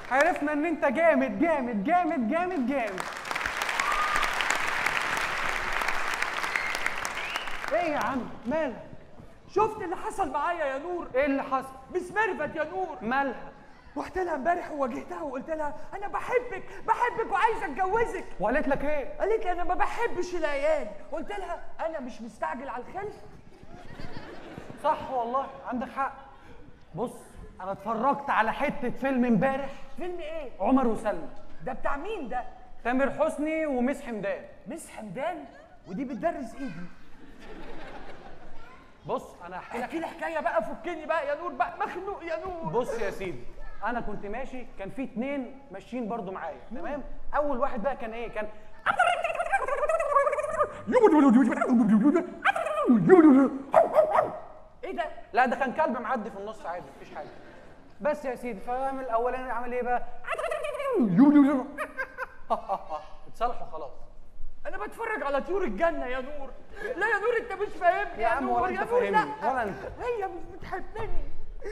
عرفنا ان انت جامد جامد جامد جامد جامد. ايه يا عم مالك؟ شفت اللي حصل معايا يا نور؟ ايه اللي حصل؟ مس ميرفت يا نور. مالها؟ رحت لها امبارح وواجهتها وقلت لها انا بحبك وعايزه اتجوزك. وقالت لك ايه؟ قالت لي انا ما بحبش العيال. قلت لها انا مش مستعجل على الخلف. صح والله عندك حق. بص انا اتفرجت على حته فيلم امبارح. فيلم ايه؟ عمر وسلمى. ده بتاع مين ده؟ تامر حسني ومس حمدان. مس حمدان؟ ودي بتدرس ايه دي؟ بص انا احكي لي حكايه بقى، فكني بقى يا نور بقى، مخنوق يا نور. بص يا سيدي، انا كنت ماشي كان في اتنين ماشيين برضو معايا، تمام؟ اول واحد بقى كان ايه؟ كان ايه ده؟ لا ده كان كلب معدي في النص عادي مفيش حاجه. بس يا سيدي فاهم الاولاني عمل ايه بقى؟ اتصالحوا خلاص. انا بتفرج على طيور الجنه يا نور. لا يا نور انت مش فاهمني يا عم، ولا انت فاهمني ولا انت. هي مش بتحبني.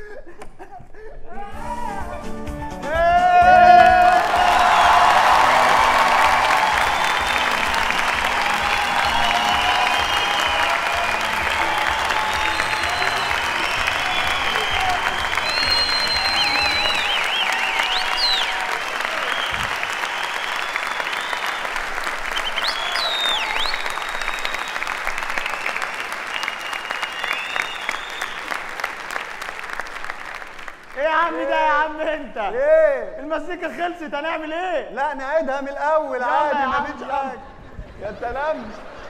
ايه يا عم ده يا عم انت؟ ايه؟ المزيكا خلصت هنعمل ايه؟ لا نعيدها من الاول عادي مفيش حاجه. يا سلام.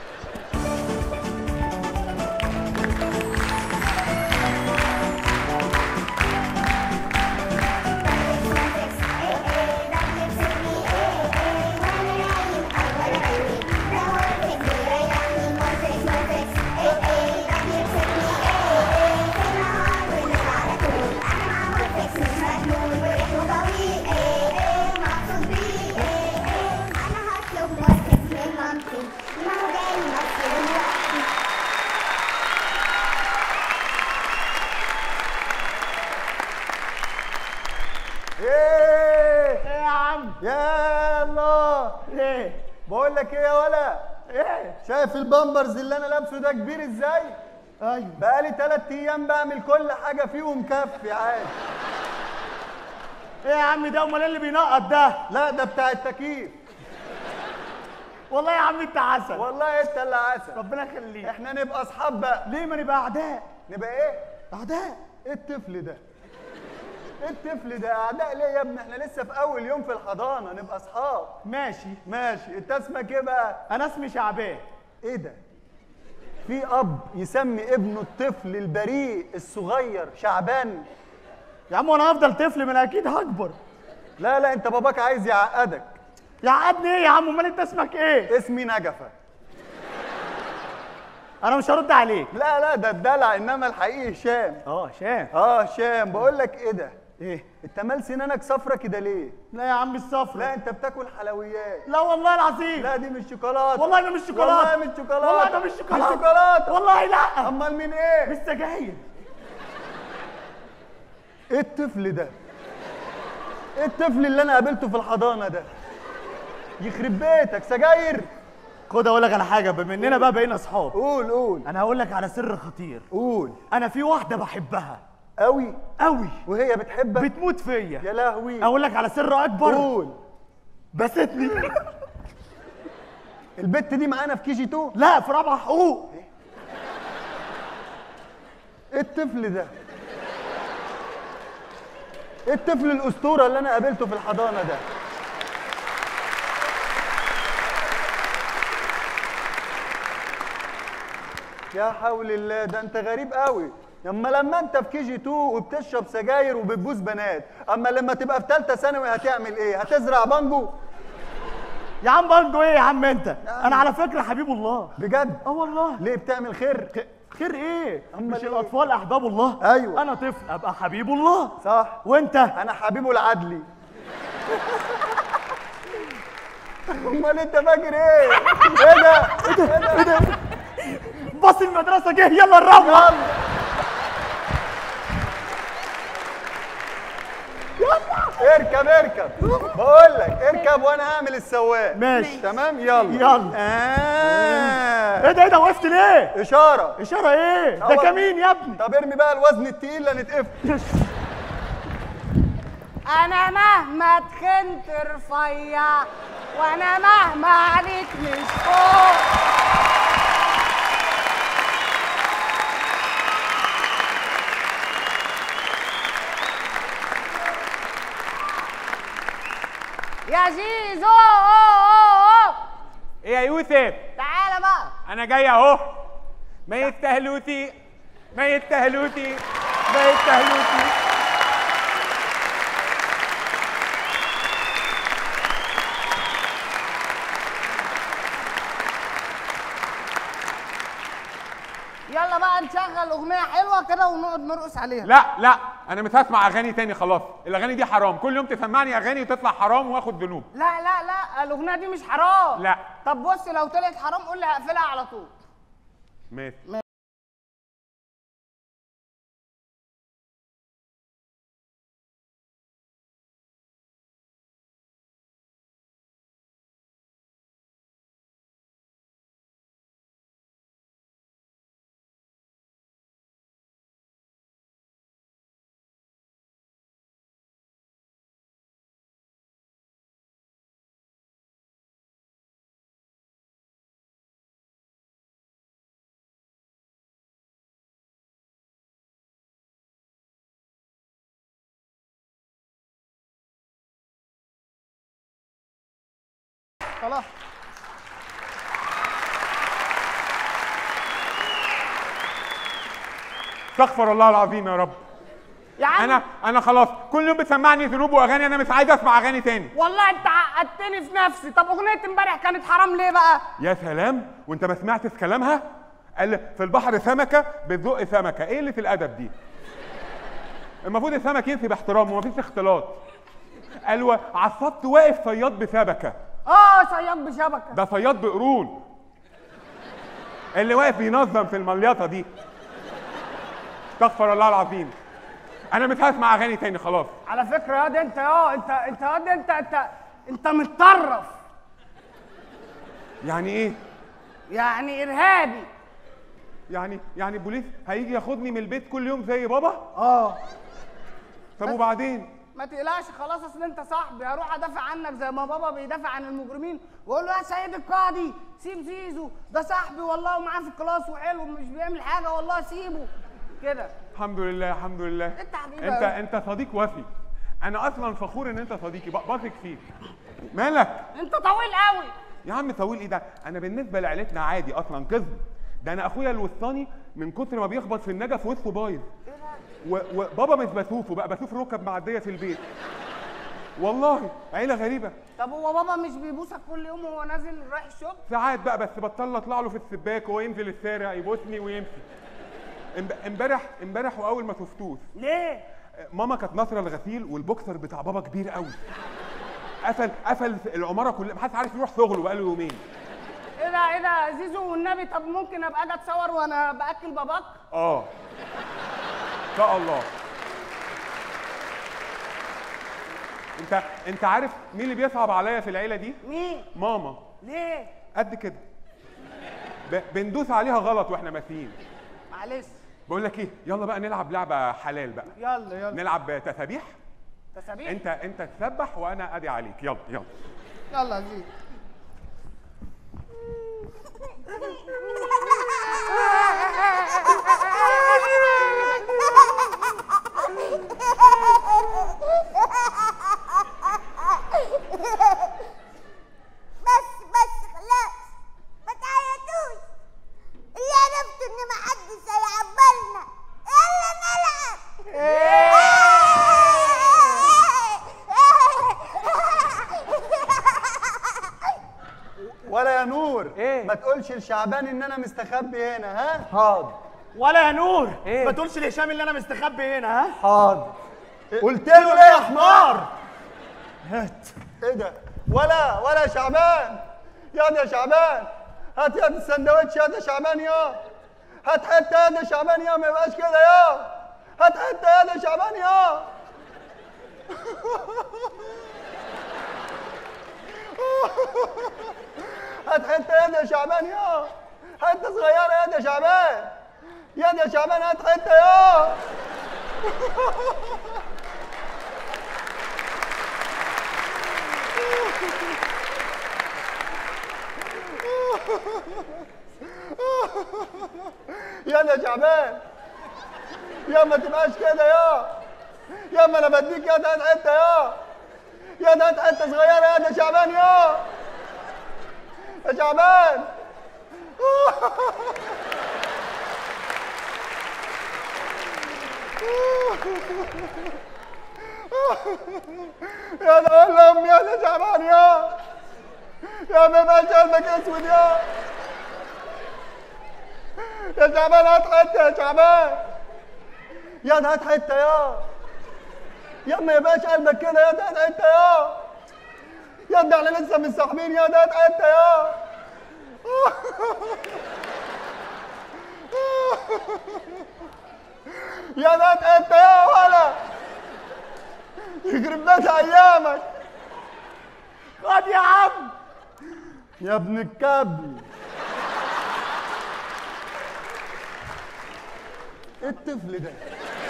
ايه يا عم؟ يا الله. ايه؟ بقول لك ايه يا ولا؟ ايه؟ شايف البامبرز اللي انا لابسه ده كبير ازاي؟ ايوه. بقالي 3 ايام بعمل كل حاجه فيه ومكفي عادي. ايه يا عم ده؟ امال ايه اللي بينقط ده؟ لا ده بتاع التكييف. والله يا عم انت عسل. والله انت اللي عسل. ربنا يخليك. احنا نبقى اصحاب بقى. ليه ما نبقى اعداء؟ نبقى ايه؟ اعداء. ايه الطفل ده؟ ايه الطفل ده؟ اعداء ليه يا ابني؟ احنا لسه في اول يوم في الحضانه، نبقى اصحاب. ماشي. ماشي. انت اسمك ايه بقى؟ انا اسمي شعبان. ايه ده؟ في اب يسمي ابنه الطفل البريء الصغير شعبان؟ يا عم وانا هفضل طفل؟ ما انا اكيد هكبر. لا لا انت باباك عايز يعقدك. يعقدني ايه يا عم؟ امال انت اسمك ايه؟ اسمي نجفه. انا مش هرد عليك. لا لا ده الدلع، انما الحقيقي هشام. هشام. هشام. بقول لك ايه ده؟ ايه؟ انت مال سنانك صفرة كده ليه؟ لا يا عم الصفر. لا انت بتاكل حلويات. لا والله العظيم. لا دي مش شوكولاته. والله ده مش شوكولاته. والله مش شوكولاته. والله ده مش شوكولاته. مش شوكولاته. والله لا. امال مين ايه؟ مش سجاير. ايه الطفل ده؟ ايه الطفل اللي انا قابلته في الحضانه ده؟ يخرب بيتك سجاير. خد اقول لك على حاجه، بما اننا بقى بقينا اصحاب. قول قول. انا هقول لك على سر خطير. قول. انا في واحده بحبها قوي قوي، وهي بتحبك؟ بتموت فيا. يا لهوي. اقول لك على سر اكبر. قول. بستني. البت دي معانا في KG 2؟ لا في رابعه حقوق. ايه الطفل ده؟ ايه الطفل الاسطوره اللي انا قابلته في الحضانه ده؟ يا حول الله، ده انت غريب قوي. لما انت في KG 2 وبتشرب سجاير وبتبوس بنات، اما لما تبقى في ثالثه ثانوي هتعمل ايه؟ هتزرع بانجو؟ يا عم بانجو ايه يا عم انت؟ انا على فكره حبيب الله. بجد؟ والله. ليه بتعمل خير؟ خير ايه؟ أمال مش إيه؟ الاطفال احباب الله؟ ايوه. انا طفل ابقى حبيب الله. صح. وانت؟ انا حبيبه العدلي. امال انت فاكر ايه؟ ايه ده؟ ايه ده؟ باص المدرسه جه، يلا نروح. يلا. اركب اركب، بقول لك اركب وانا هعمل السواق. ماشي تمام يلا. يلا. ايه ده وقفت ليه؟ اشاره. اشاره ايه؟ ده كمين يا ابني. طب ارمي بقى الوزن التقيل لنتقفل. انا مهما تخنت رفيع وانا مهما عليك مش فوق. يا زيزو ايه يا يوسف؟ تعالى بقى. انا جاي اهو. ما يستهلوتي ما يستهلوتي ما يستهلوتي. يلا بقى نشغل اغنيه حلوه كده ونقعد نرقص عليها. لا انا مش هسمع اغاني تاني خلاص. الاغاني دي حرام، كل يوم تسمعني اغاني وتطلع حرام واخد ذنوب. لا الاغنيه دي مش حرام. لا. طب بص لو طلعت حرام قول لي هقفلها على طول. ماشي. خلاص. استغفر الله العظيم يا رب. يا عم انا خلاص كل يوم بتسمعني ذنوب واغاني، انا مش عايز اسمع اغاني تاني. والله انت عقدتني في نفسي. طب اغنيه امبارح كانت حرام ليه بقى؟ يا سلام، وانت ما سمعتش كلامها؟ قال في البحر سمكه بتزق سمكه. ايه اللي في الادب دي؟ المفروض السمك يمشي باحترام ومفيش اختلاط. قال على الشط واقف صياد بسمكه. صياد بشبكه. ده صياد بقرون اللي واقف ينظم في المليطه دي. استغفر الله العظيم. انا مش هسمع اغاني تاني خلاص. على فكره يا دي انت انت يا دي انت متطرف. يعني ايه؟ يعني ارهابي. يعني البوليس هيجي ياخدني من البيت كل يوم زي بابا؟ طب وبعدين؟ ما تقلقش خلاص، اصل انت صاحبي، هروح ادافع عنك زي ما بابا بيدافع عن المجرمين واقول له يا سيد القاضي سيب زيزو، ده صاحبي والله ومعاه في الكلاس وحلو ومش بيعمل حاجه والله سيبه كده. الحمد لله الحمد لله. انت حبيبي. انت صديق وفي. انا اصلا فخور ان انت صديقي، بثق فيك. مالك؟ انت طويل قوي. يا عم طويل ايه ده؟ انا بالنسبه لعيلتنا عادي اصلا كذب. ده انا اخويا الوسطاني من كتر ما بيخبط في النجف وسطه بايظ. وبابا مش بشوفه بقى، بشوف ركب معديه في البيت. والله عيله غريبه. طب هو بابا مش بيبوسك كل يوم وهو نازل رايح الشغل؟ ساعات بقى، بس بطل اطلع له في السباك وهو ينزل الشارع يبوسني ويمشي. امبارح واول ما شفتوش. ليه؟ ماما كانت ناصره الغسيل والبوكسر بتاع بابا كبير قوي. قفل العماره كلها، محدش عارف يروح شغله بقاله يومين. ايه ده زيزو والنبي، طب ممكن ابقى اجي اتصور وانا باكل باباك؟ ان شاء الله. انت عارف مين اللي بيصعب عليا في العيله دي؟ مين؟ ماما. ليه؟ قد كده. بندوس عليها غلط واحنا ماشيين. معلش. بقول لك ايه، يلا بقى نلعب لعبه حلال بقى. يلا نلعب تسابيح. تسابيح؟ انت تسبح وانا ادي عليك. يلا يلا يا زيزو. بس خلاص ما تعيطوش. اللي عرفت ان ما حدش هيعبرنا. يلا نلعب. ولا يا نور إيه؟ ما تقولش لشعبان ان انا مستخبي هنا. ها حاضر. ولا يا نور إيه؟ ما تقولش لهشام اللي انا مستخبي هنا. ها حاضر. قلت له ليه يا حمار؟ هات. ايه ده؟ ولا يا شعبان، يا شعبان هات يا السندوتش يا شعبان يا. هات حته يا شعبان يا، ما يبقاش كده يا. هات حته يا شعبان يا. هات حته يد يا شعبان يا، حته صغيره يد يا شعبان، يد يا شعبان هات حته يا. يا يا شعبان يا ما تبقاش كده يا ما انا بديك يا هات حته يا هات حته صغيره يا شعبان يا شعبان. يا ده الام يا شعبان يا ما يبقاش قلبك اسود يا شعبان هات حته يا شعبان يا ده هات حته يا ما يبقاش قلبك كده يا ده هات حته يا ده احنا لسه متصاحبين يا ده هات حته يا ده هات حته يا ولا يخرب بيت ايامك. خد يا عم يا ابن الكبل. ايه الطفل ده؟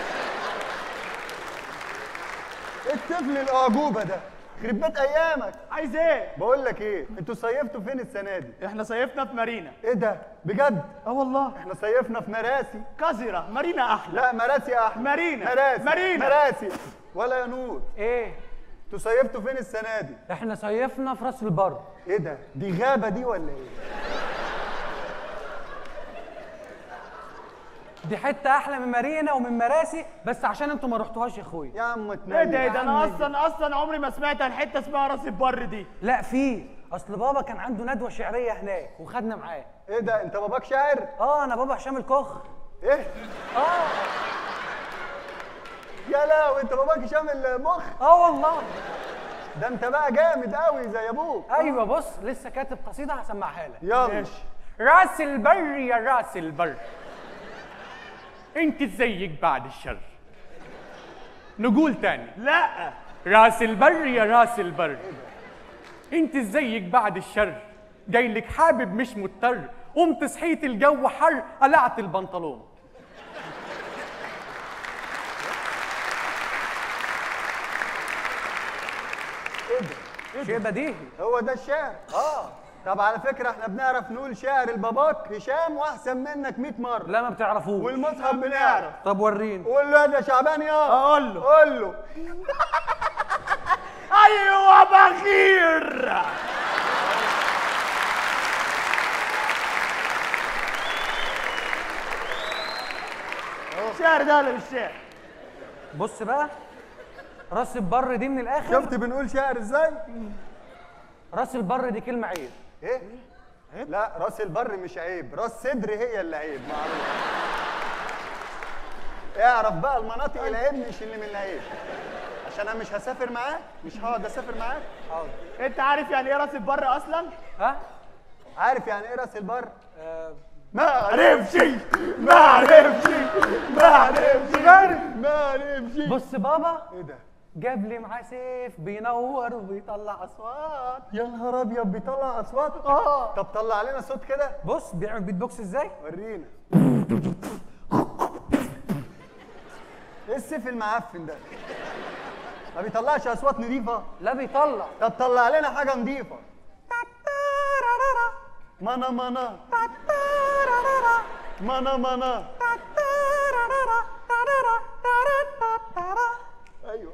ايه الطفل الاعجوبه ده؟ يخرب بيت ايامك. عايز ايه؟ بقول لك ايه، انتوا صيفتوا فين السنه دي؟ احنا صيفنا في مارينا. ايه ده؟ بجد؟ والله. احنا صيفنا في مراسي. قذرة. مارينا احلى. لا مراسي احلى. مارينا. مراسي. مارينا. مراسي. ولا يا نور. ايه؟ انتوا صيفتوا فين السنه دي؟ احنا صيفنا في راس البر. ايه ده؟ دي غابه دي ولا ايه؟ دي حته احلى من مارينا ومن مراسي، بس عشان انتوا ما رحتوهاش يا اخويا. يا عم ايه اتنين. ده انا اصلا عمري ما سمعت عن حته اسمها راس البر دي. لا في، اصل بابا كان عنده ندوه شعريه هناك وخدنا معاه. ايه ده؟ انت باباك شاعر؟ انا بابا هشام الكخ. ايه؟ يا لا انت باباك هشام المخ؟ والله. ده انت بقى جامد قوي زي ابوك. ايوه بص لسه كاتب قصيده هسمعها لك. يلا. ماشي. راس البر يا راس البر، انت ازيك بعد الشر. نقول تاني. لا. راس البر يا راس البر، انت ازيك بعد الشر. جاي لك حابب مش مضطر، قمت صحيت الجو حر قلعت البنطلون. ايه ده؟ شيء بديهي. هو ده الشعر؟ طب على فكره احنا بنعرف نقول شعر الباباك هشام واحسن منك 100 مره. لا ما بتعرفوش. والمصحف بنعرف. طب وريني. قول له يا شعبان يا. اقول له. قول له. ايوه بخير. الشعر ده ولا مش شعر؟ بص بقى، راس البر دي من الاخر. شفت بنقول شعر ازاي؟ راس البر دي كلمه عيب. ايه؟ لا راس البر مش عيب، راس صدر هي اللي عيب معروف. اعرف بقى المناطق العيب مش اللي من العيب. عشان انا مش هسافر معاك، مش هقعد اسافر معاك. حاضر. انت عارف يعني ايه راس البر اصلا؟ عارف يعني ايه راس البر؟ ما عرفش. ما عرفش. ما عرفش. بص بابا ايه ده؟ جاب لي معاه سيف بينور وبيطلع اصوات. يا نهار ابيض بيطلع اصوات؟ طب طلع لنا صوت كده. بص بيعمل بيت بوكس ازاي؟ ورينا. ايه السيف المعفن ده؟ ما بيطلعش اصوات نظيفه؟ لا بيطلع. طب طلع لنا حاجه نظيفه. مانا مانا مانا مانا. ايوه.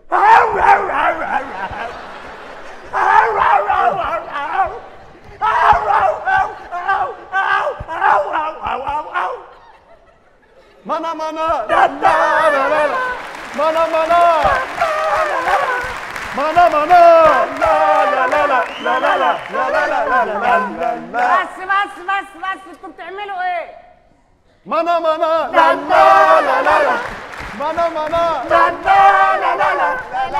مانا مانا. لا لا لا لا. مانا مانا. مانا مانا. لا لا لا لا لا لا لا لا لا لا لا. بس انتوا بتعملوا ايه؟ مانا مانا. لا لا لا لا لا. مانا مانا. لا لا لا لا لا.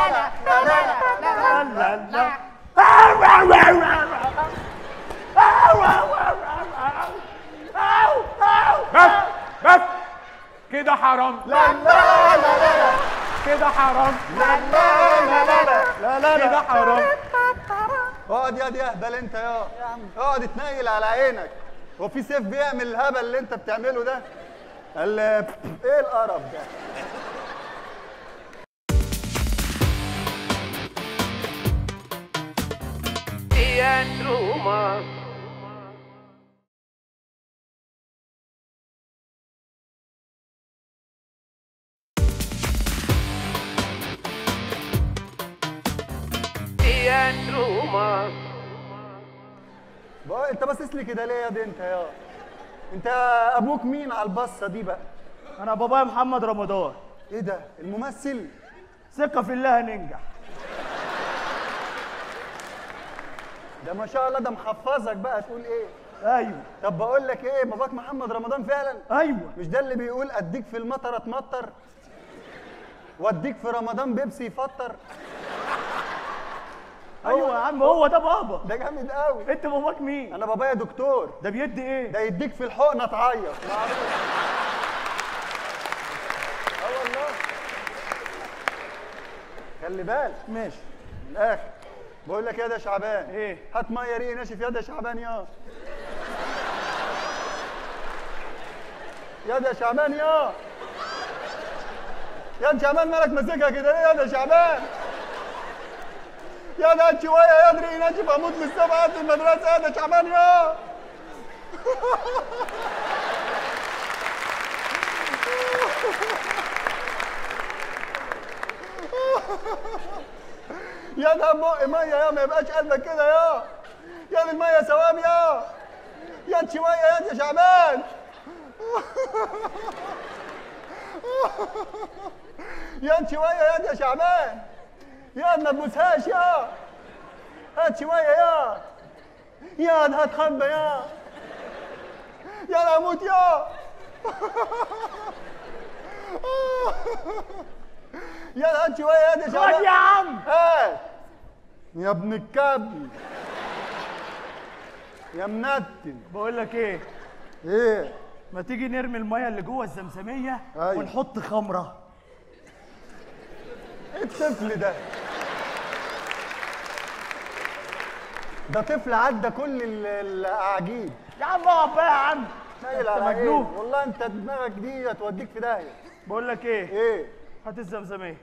بس كده حرام. لا لا لا لا. كده حرام. لا لا لا لا كده حرام. اقعد يا دي اهبل انت يا اقعد اتنيل على عينك. هو في سيف بيعمل الهبل اللي انت بتعمله ده؟ ايه القرف ده؟ بقى انت باصص لي كده ليه يا دي انت يا؟ انت ابوك مين على البصه دي بقى؟ انا بابايا محمد رمضان. ايه ده؟ الممثل؟ ثقة في الله هننجح. ده ما شاء الله، ده محفظك بقى تقول ايه؟ ايوه طب بقول لك ايه، باباك محمد رمضان فعلا؟ ايوه. مش ده اللي بيقول اديك في المطر اتمطر واديك في رمضان بيبسي يفطر؟ ايوه يا عم هو ده بابا. ده جامد قوي. انت باباك مين؟ انا بابايا دكتور. ده بيدي ايه؟ ده يديك في الحقنه تعيط. معروف. اه والله. خلي بالك. ماشي. من الاخر بقول لك يا ده شعبان، ايه؟ هات ميه ريق ناشف يا ده شعبان يا ده شعبان يا ده شعبان، مالك ماسكها كده ليه يا ده شعبان؟ يا ده شويه يا ريق ناشف اموت من السبعه في المدرسه يا ده شعبان يا يا ده بق ميه يا ما يبقاش قلبك كده يا دي الميه ثواب يا شويه يا ده شعبان يا شويه يا ده شعبان يا ما تبوسهاش هات شويه يا ده هتخبى يا ده اموت يا ده هات شويه يا ده شعبان. خد يا عم. هات يا ابن الكبل يا منتن. بقول لك ايه؟ ايه؟ ما تيجي نرمي الميه اللي جوه الزمزميه أيوة. ونحط خمره. ايه الطفل ده؟ ده طفل عدى كل الاعاجيب. يا عم اقعد بقى يا عم. نايل انت على مجنون. ايه؟ والله انت دماغك دي هتوديك في داهيه. بقول لك ايه؟ ايه؟ هات الزمزميه.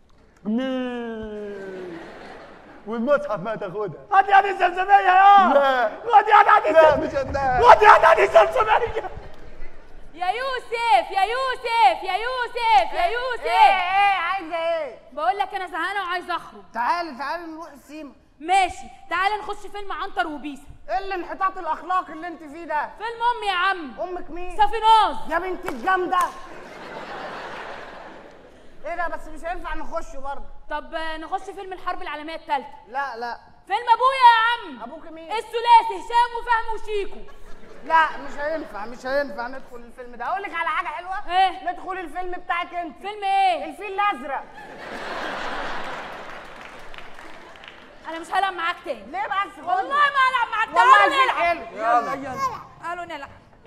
والمصحف ما تاخدها. هات يا دي الزمزميه يا. لا. خد يا دي لا مش قدها. خد يا دي الزمزميه. يا يوسف يا يوسف يا يوسف يا يوسف. ايه عايزه ايه؟ بقول لك انا زهقانه وعايزه اخرج. تعالي نروح السيما. ماشي تعالى نخش فيلم عنتر وبيسا. ايه الانحطاط الاخلاقي اللي انت فيه ده؟ فيلم امي يا عم. امك مين؟ صافيناز. يا بنت الجامده. ايه ده بس مش هينفع نخش برضه. طب نخش فيلم الحرب العالميه الثالثه. لا فيلم ابويا يا عم. ابوك مين؟ الثلاثي هشام وفهمي وشيكو. لا مش هينفع ندخل الفيلم ده. اقول لك على حاجه حلوه. ايه؟ ندخل الفيلم بتاعك انت. فيلم ايه؟ الفيل الازرق. انا مش هلعب معاك تاني. ليه بس؟ والله ما هلعب معاك تاني. والله تعالوا الفيل نلعب. حلو. يلا تعالوا نلعب.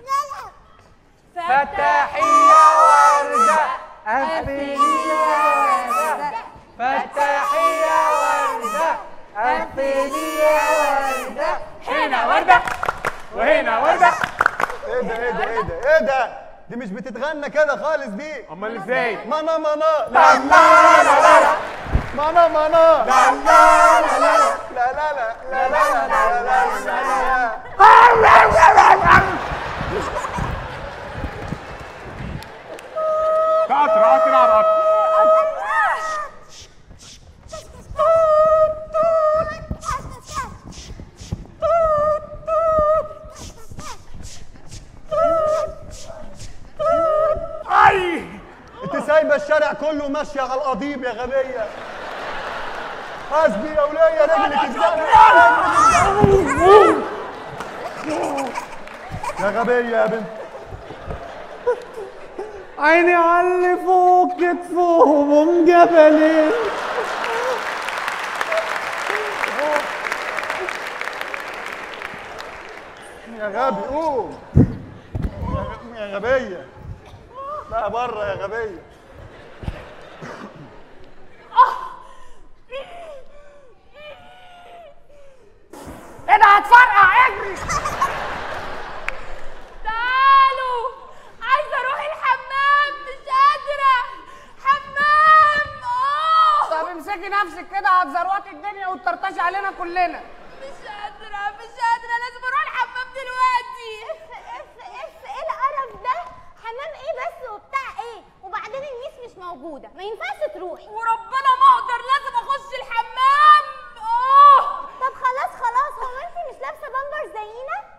فتحي يا وردة قفلي يا وردة، فتحي يا وردة قفلي يا وردة. هنا وردة وهنا وردة. ايه ده؟ دي مش بتتغنى كده خالص دي. امال ازاي؟ مانا لا لا لا لا مانا لا لا لا لا لا لا لا لا لا. قطر على قطر. انت سايبه الشارع كله ماشيه على القضيب يا غبيه. حسبي يا وليه رجلك اتزنقت يا غبيه يا بنت. عيني على اللي فوق كتفهم جبلين. يا غبي قوم يا غبيه. لا بره يا غبيه. هتفرقع اجري. تعالوا، عايزه اروح الحمام، مش قادره. حمام. طب امسكي نفسك كده، هتزروطي الدنيا وتطرطشي علينا كلنا. مش قادره مش قادره، لازم اروح الحمام دلوقتي. ايه القرف ده؟ حمام ايه بس وبتاع ايه؟ وبعدين الميس مش موجوده، ما ينفعش تروحي. وربنا ما اقدر، لازم اخش الحمام. طب خلاص، هو انت مش لابسه بامبر زينا؟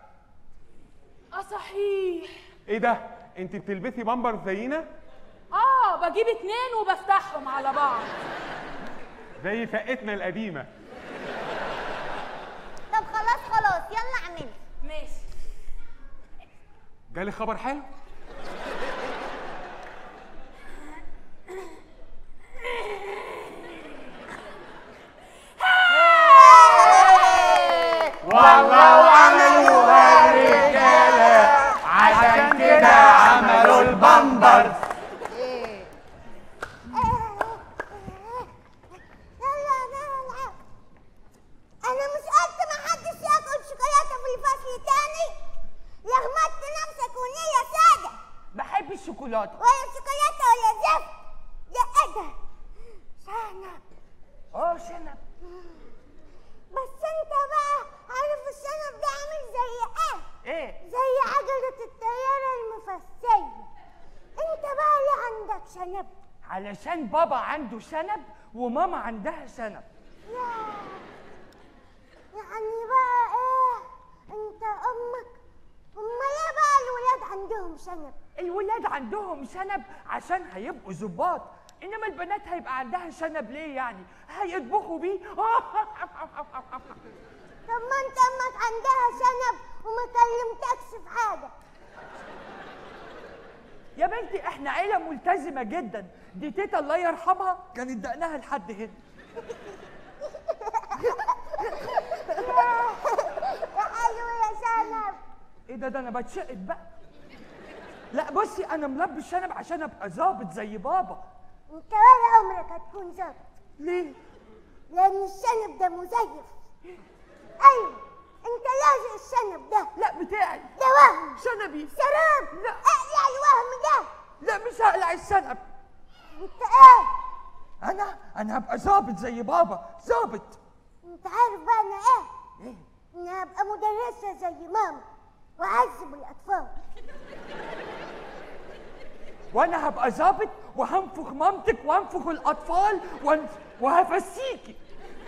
صحيح. ايه ده؟ انت بتلبسي بامبر زينا؟ بجيب 2 وبفتحهم على بعض زي شقتنا القديمه. طب خلاص يلا اعملي. ماشي. جالي خبر حلو؟ والله وعملوها الرجالة عشان كده عملوا البامبرز. يلا نلعب. انا مش قلت ما حدش ياكل شوكولاته في الفصل تاني؟ لغمت نفسك ونية سادة. بحب الشوكولاته. ولا شوكولاته ولا زفت. ده ايه ده؟ شنب. شنب. بس انت بقى عارف الشنب ده عامل زي ايه؟ ايه؟ زي عجلة الطيارة المفسية. انت بقى ليه عندك شنب؟ علشان بابا عنده شنب وماما عندها شنب. يعني بقى ايه؟ انت امك امال ايه بقى الولاد عندهم شنب؟ الولاد عندهم شنب عشان هيبقوا ظباط، انما البنات هيبقى عندها شنب ليه يعني؟ هيطبخوا بيه. طب ما انت امك عندها شنب وما كلمتكش في حاجه. يا بنتي احنا عيله ملتزمه جدا، دي تيتا الله يرحمها كانت دقنها لحد هنا. يا حلو يا شنب. ايه ده انا بتشقت بقى. لا بصي انا ملبس شنب عشان ابقى ظابط زي بابا. انت ولا عمرك هتكون ظابط. ليه؟ لان الشنب ده مزيف. ايوه انت لازق الشنب ده. لا بتاعي. ده وهم. شنبي. سراب. لا. اقلع الوهم ده. لا مش هقلع الشنب. انت ايه؟ انا هبقى ظابط زي بابا، ظابط. انت عارف بقى انا ايه؟ ايه؟ اني هبقى مدرسه زي ماما واعذب الاطفال. وانا هبقى ظابط وهنفخ مامتك وهنفخ الاطفال وهفسيكي.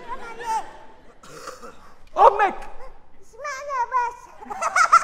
امك. اسمعني يا باشا.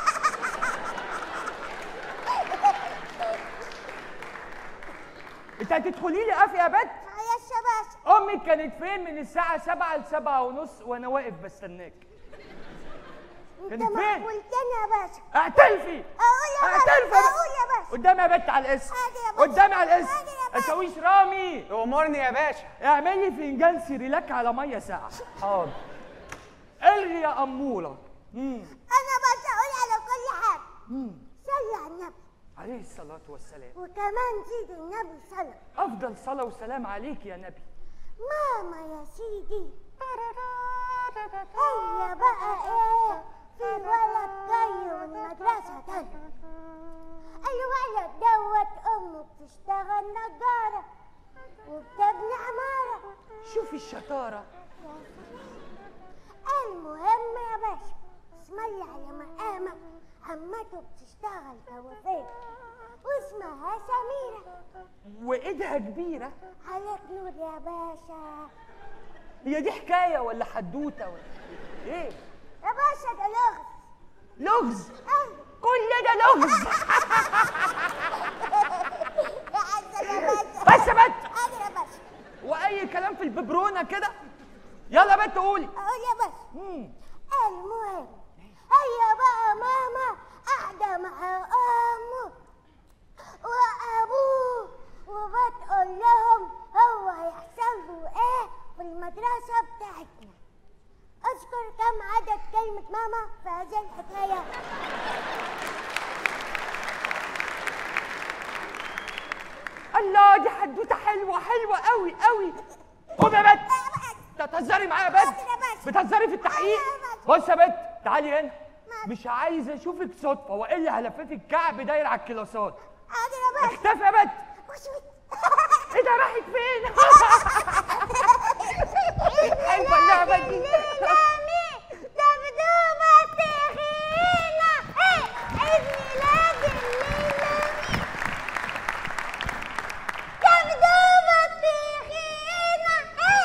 انت هتدخلي لي قافي يا بت؟ معلش يا باشا. امك كانت فين من الساعه 7 ل 7:30 وانا واقف بستناك؟ انت كانت فين؟ ما قلتني يا باشا. اعترفي. اقول يا باشا. اقول يا باشا. قدامي يا بت على الاسم. عادي يا باشا. قدامي على الاسم. عادي يا ما باشا. تسويش رامي. امرني يا باشا. اعمل لي فنجان سيريلاك على ميه ساقعه. حاضر. الغي يا اموره. انا بس اقول على كل حاجه. صلي على النبي عليه الصلاه والسلام. وكمان زيد النبي صلى. افضل صلاه وسلام عليك يا نبي. ماما يا سيدي. هي بقى ايه؟ في ولد جاي من المدرسه تاني. الولد دوت امه بتشتغل نجاره وبتبني عماره. شوفي الشطاره. المهم يا باشا اسم الله على مقامك، عمته بتشتغل كوافير واسمها سميرة وايدها كبيره. عليك نور يا باشا. هي دي حكايه ولا حدوته ولا ايه؟ يا باشا ده لغز. لغز. أيوة. كل ده لغز. يا عسل يا باشا. بس يا بت. حاضر يا باشا. واي كلام في الببرونه كده. يلا يا بت قولي. اقول يا باشا. المهم هي بقى ماما قاعده مع امه وابوه وبتقول لهم هو هيحصل له ايه في المدرسه بتاعتنا. اذكر كم عدد كلمه ماما في هذه الحكايه. الله دي حدوته حلوه حلوه قوي قوي. قومي يا بت. بتهزري معايا يا بت؟ بتهزري في التحقيق؟ بص يا بت تعالي هنا. مش عايز اشوفك صدفه والا هلفتك كعب داير على الكلاسات. حاضر يا باشا. اختفي يا بت. ايه ده راحت فين؟ حلوه اللعبه دي. ده بدوبة تخينة. ايه عيد ميلاد الليلة. ده بدوبة تخينة.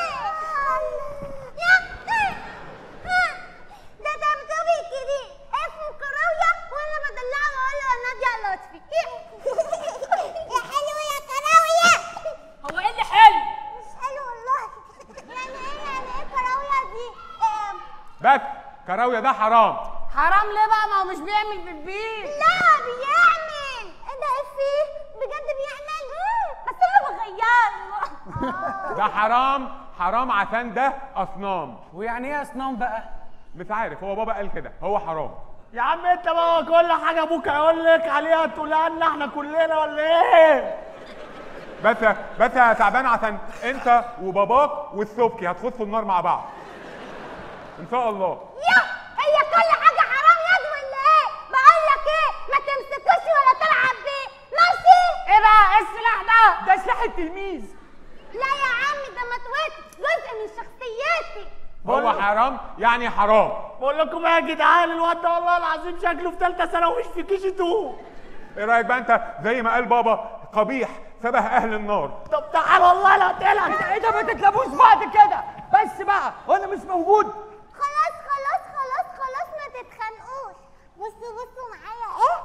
ده دبدوبي الكبير اسمه كراوية وانا بدلعه واقول له نادية لطفي. يا حلو يا كراوية. هو ايه اللي حلو؟ مش حلو والله. يعني ايه كراوية دي؟ بس كراويه ده حرام. حرام ليه بقى؟ ما هو مش بيعمل في البيت. لا بيعمل. ايه ده؟ ايه فيه؟ بجد بيعمل؟ بس انا بغيره. ده حرام حرام عشان ده اصنام. ويعني ايه اصنام بقى؟ مش عارف، هو بابا قال كده، هو حرام. يا عم انت بقى كل حاجه ابوك هيقول لك عليها تقولها لنا احنا كلنا ولا ايه؟ بس يا تعبان عشان انت وباباك والسبكي هتخشوا النار مع بعض ان شاء الله. هي كل حاجة حرام يد ولا ايه؟ بقول لك ايه؟ ما تمسكوش ولا تلعب بيه. ماشي؟ ايه بقى؟ ايه السلاح ده؟ ده سلاح التلميذ. لا يا عم ده متوت جزء من شخصيتي. هو حرام يعني حرام. بقول لكم ايه يا جدعان، الواد ده والله العظيم شكله في ثالثه ثانوي ومش في كي جي 2. ايه رايك بقى انت زي ما قال بابا قبيح شبه اهل النار. طب تعال والله لا اقتلك. ايه ده؟ ما تتلبوش بعض كده بس بقى وانا مش موجود. خلاص ما تتخانقوش. بصوا معايا ايه؟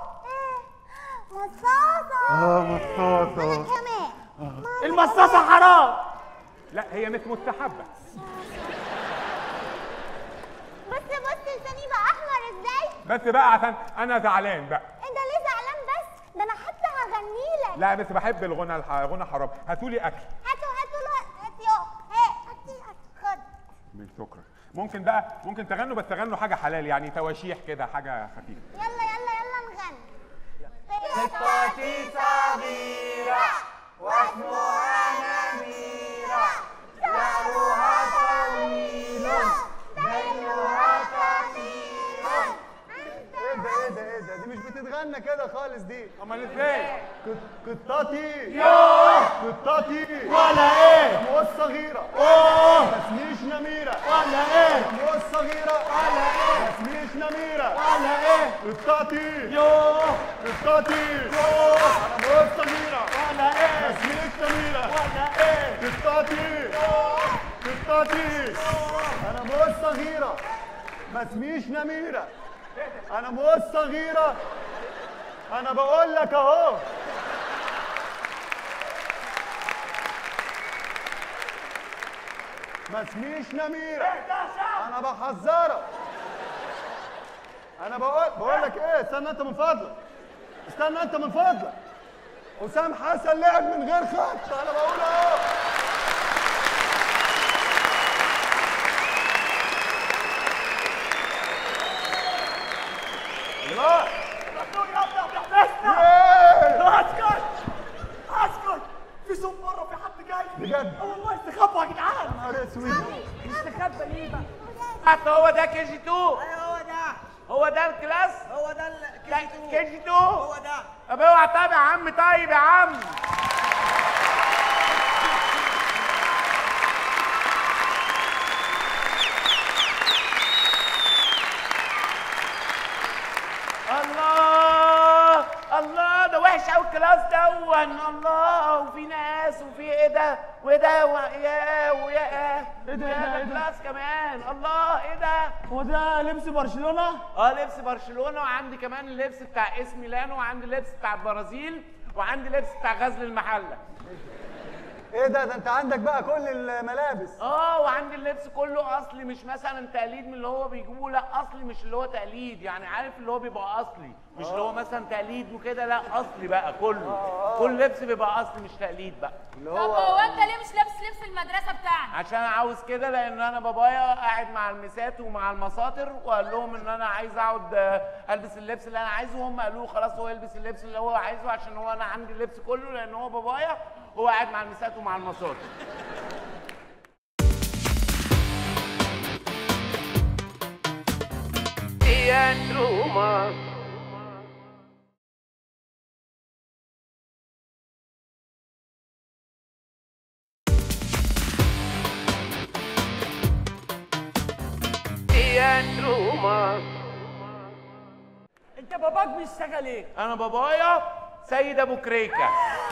مصاصة. مصاصة. انا كمان. المصاصه حرام. لا هي مش مستحبه. بص لساني بقى احمر ازاي؟ بس بقى عشان انا زعلان بقى. انت ليه زعلان بس؟ ده انا حتى هغنيلك. لا بس بحب الغنى حرام. هاتولي اكل. هاتوا يو. هاتي خد. شكرا. ممكن تغنوا بس تغنوا حاجه حلال يعني تواشيح كده حاجه خفيفه. يلا نغني. قطتي صغيرة واسمها نميرة، شعرها طويل ذيلها كثير. ايه ده دي مش بتتغنى كده خالص دي. امال ازاي؟ قطتي قطتي ولا ايه؟ موز صغيرة بس مش نميرة. ولا ايه؟ موز صغيرة ولا ايه؟ بس مش نميرة. ولا ايه؟ قطتي قطتي انا موز صغيرة ولا ايه؟ بس مش نميرة. ولا ايه؟ قطتي انا موز صغيرة بس مش نميرة. انا موز صغيرة. انا بقول لك اهو. ما اسميش نميرة. انا بحذرك. انا بقول لك ايه، استنى انت من فضلك. حسام حسن لعب من غير خط. انا بقول اهو. الله اسكت. في صوت بره، في حد جاي بجد؟ والله استخبوا يا جدعان. نهار اسود. استخبى ليه بقى؟ حتى هو ده كي جي 2. ايوه هو ده الكلاس. هو ده كي جي 2. هو ده. طب اوعى. طب يا عم طيب يا عم. الله ده وحش قوي الكلاس دون. الله وفي ناس وفي ايه ده وده ويا كلاس كمان. الله ايه ده؟ هو ده لبس برشلونه؟ لبس برشلونه، وعندي كمان اللبس بتاع اس ميلانو، وعندي اللبس بتاع البرازيل، وعندي لبس بتاع غزل المحله. ايه ده انت عندك بقى كل الملابس. وعندي اللبس كله اصلي، مش مثلا تقليد من اللي هو بيجيبوه. لا اصلي، مش اللي هو تقليد يعني، عارف اللي هو بيبقى اصلي، مش اللي هو مثلا تقليد وكده. لا اصلي بقى كله. كل لبس بيبقى اصلي مش تقليد بقى. طب هو انت ليه مش لابس لبس المدرسه بتاعنا؟ عشان عاوز كده، لان انا بابايا قاعد مع المسات ومع المساطر وقال لهم ان انا عايز اقعد البس اللبس اللي انا عايزه، وهم قالوا خلاص هو يلبس اللبس اللي هو عايزه، عشان هو انا عندي اللبس كله، لان هو بابايا هو قاعد مع المسات ومع المساطر. تياترو مصر. انت باباك بيشتغل ايه؟ انا بابايا سيد ابو كريكه.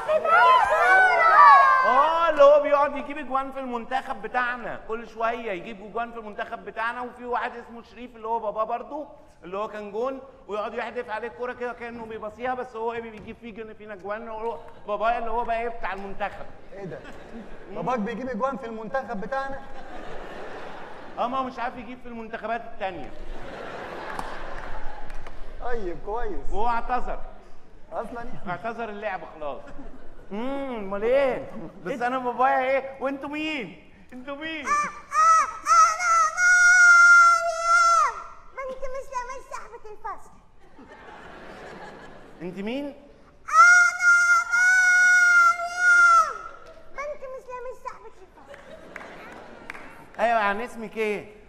اللي هو بيقعد يجيب اجوان في المنتخب بتاعنا كل شويه، يجيب اجوان في المنتخب بتاعنا. وفي واحد اسمه شريف اللي هو باباه برضو، اللي هو كان جون، ويقعد يحدف عليه الكوره كده كانه بيبصيها، بس هو بيجيب فينا اجوان. هو بابايا اللي هو بقى بتاع المنتخب. ايه ده؟ باباك بيجيب اجوان في المنتخب بتاعنا؟ ما هو مش عارف يجيب في المنتخبات التانية. طيب كويس. وهو اعتذر اصلا اعتذر اللعب خلاص. امال ايه؟ بس انا بابايا ايه؟ وانتوا مين؟ انتوا مين؟ انا مريم بنت مش صاحبة الفصل. انت مين؟ انا مريم بنت مش صاحبة الفصل. ايوه، يعني اسمك ايه؟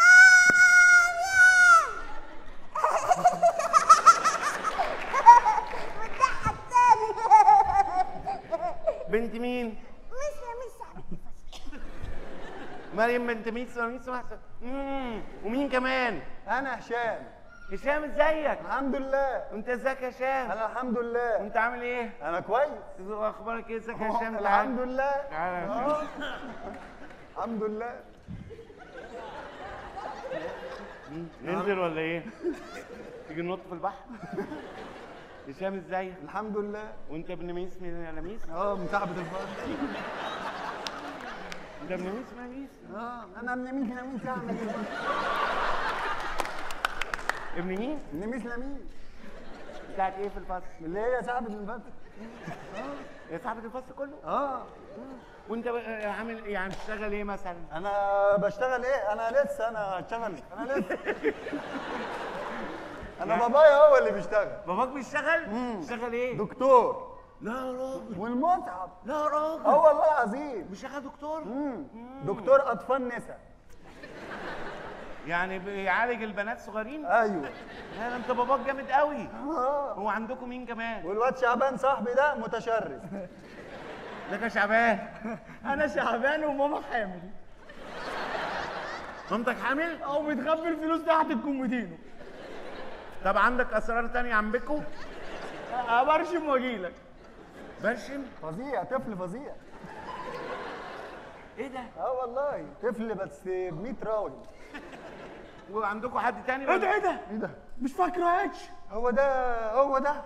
بنت مين؟ مش صاحبة الفصل. مريم بنت ومين كمان؟ انا هشام. هشام ازيك؟ الحمد لله. وانت ازيك يا هشام؟ انا الحمد لله. وانت عامل ايه؟ انا كويس. اخبارك ايه؟ ازيك يا هشام؟ الحمد لله. تعالى. الحمد لله. ننزل ولا ايه؟ تيجي ننط في البحر؟ هشام ازيك؟ الحمد لله. وانت ابن ميس من نميس؟ من صاحبة الفصل. انت ابن ميس من نميس؟ انا ابن مين نميس اعمل ايه؟ ابن مين؟ نميس نميس. بتاعت ايه في الفصل؟ اللي هي صاحبة الفصل. هي صاحبة الفصل كله؟ وانت عامل يعني بتشتغل ايه مثلا؟ انا بشتغل ايه؟ انا لسه انا لسه انا بابايا هو اللي بيشتغل. باباك بيشتغل؟ بيشتغل ايه؟ دكتور. لا يا راجل. والمتعب. لا يا راجل. والله العظيم. بيشتغل دكتور؟ دكتور اطفال نساء. يعني بيعالج البنات صغيرين؟ ايوه. لا انت باباك جامد قوي. هو عندكم مين كمان؟ والواد شعبان صاحبي ده متشرف. ده شعبان. انا شعبان وماما حامل. مامتك حامل؟ بتخبي الفلوس تحت الكومودينو. طب عندك اسرار تانية عن بيكو؟ ابرشم واجيلك. برشم؟ فظيع، طفل فظيع. ايه ده؟ والله طفل بس ب 100 راجل. وعندكم حد تاني؟ ايه ده؟ مش فاكره هو ده. هو ده.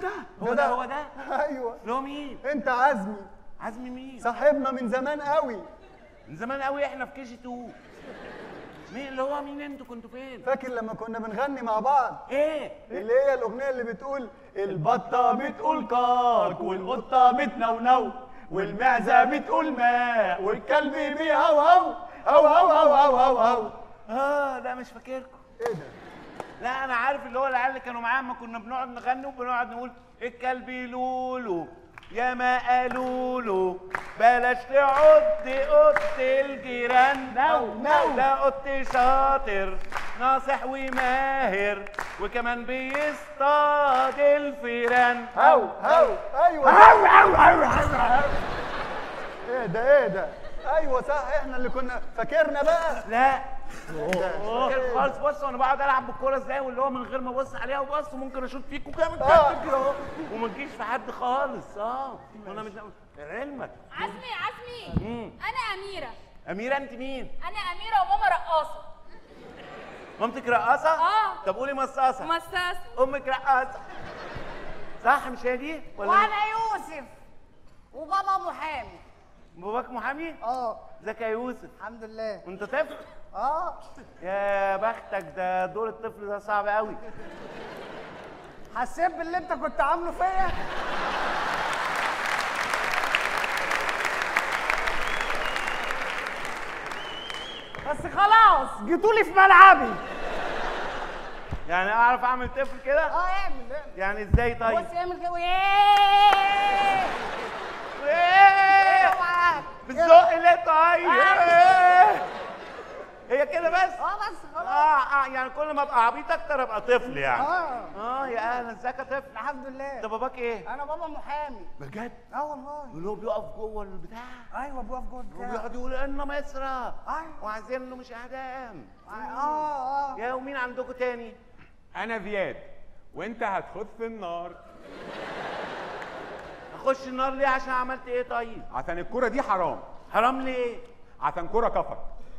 ايوه. اللي هو مين؟ انت عزمي. عزمي مين؟ صاحبنا من زمان قوي. من زمان قوي. احنا في كي جي 2. مين اللي هو مين؟ انتوا كنتوا فين؟ فاكر لما كنا بنغني مع بعض؟ ايه؟ اللي هي الاغنيه اللي بتقول البطه بتقول كاك والقطه بتنونو والمعزه بتقول ماء والكلب بيهوهو هو هو هو هو هو هو. لا مش فاكركم. ايه ده؟ لا انا عارف اللي هو العيال اللي كانوا معايا اما كنا بنقعد نغني وبنقعد نقول الكلب لولو يا ما قالوا له بلاش تعض قط الجيران. ده قط شاطر ناصح وماهر وكمان بيصطاد الفيران. ايوه. ايه ده؟ ايوه صح، احنا اللي كنا فاكرنا بقى. لا فاكر خالص. بص انا بقعد العب بالكوره ازاي واللي هو من غير ما ابص عليها وبص ممكن اشوط فيك وكمان كده اهو وما تجيش في حد خالص. وانا مش علمك. عزمي انا اميره. اميره انت مين؟ انا اميره وماما رقاصه. مامتك رقاصه؟ طب قولي مصاصه. مصاصه. امك رقاصه صح مش هي دي؟ وانا يوسف وبابا محامي. باباك محامي؟ ازيك يا يوسف؟ الحمد لله. وانت طفل؟ يا بختك، ده دور الطفل ده صعب قوي. حسيت باللي انت كنت عامله فيا؟ بس خلاص جيتولي في ملعبي. يعني اعرف اعمل طفل كده؟ اعمل. يعني ازاي طيب؟ بص اعمل كده. بالذوق ليه طيب؟ هي كده بس؟ بس خلاص. يعني كل ما ابقى عبيط اكتر ابقى طفل يعني. يا اهلا، ازيك يا طفل؟ الحمد لله. انت باباك ايه؟ انا بابا محامي. بجد؟ والله. اللي هو بيقف جوه البتاع؟ ايوه بيقف جوه البتاع. وبيقعد يقول ان مصر وعايزين له مش اعدام. يا ومين عندكم تاني؟ انا زياد وانت هتخش النار. اخش النار ليه؟ عشان عملت ايه طيب؟ عشان الكرة دي حرام. حرام ليه؟ عشان كرة كفر.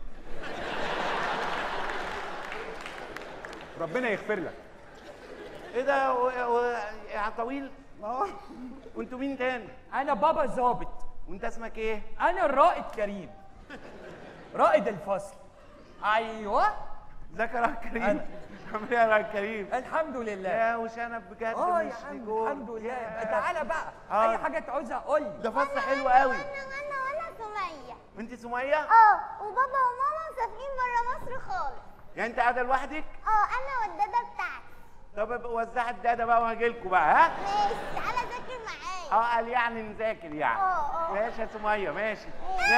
ربنا يغفر لك. ايه ده يا طويل؟ وانتوا مين تاني؟ انا بابا ظابط. وانت اسمك ايه؟ انا الرائد كريم، رائد الفصل. ايوه ازيك يا رائد كريم؟ عامل ايه يا رائد كريم؟ الحمد لله. يا وشنب بجد. يا عم الحمد لله. تعالى بقى اي حاجه تعوزها قول لي. ده فصل حلو قوي. وانا سمية. وانت سمية؟ وبابا وماما مسافرين بره مصر خالص. يعني انت قاعده لوحدك؟ انا والداده بتاعتي. طب ابقى وزعي الداده بقى وهجيلكوا بقى. ها؟ ماشي، تعالى ذاكر معايا. قال يعني نذاكر يعني. ماشي يا سمية، ماشي.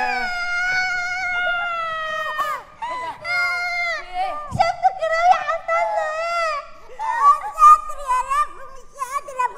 شفتوا كراوي حصل له ايه؟ ساتر يا رب، مش قادره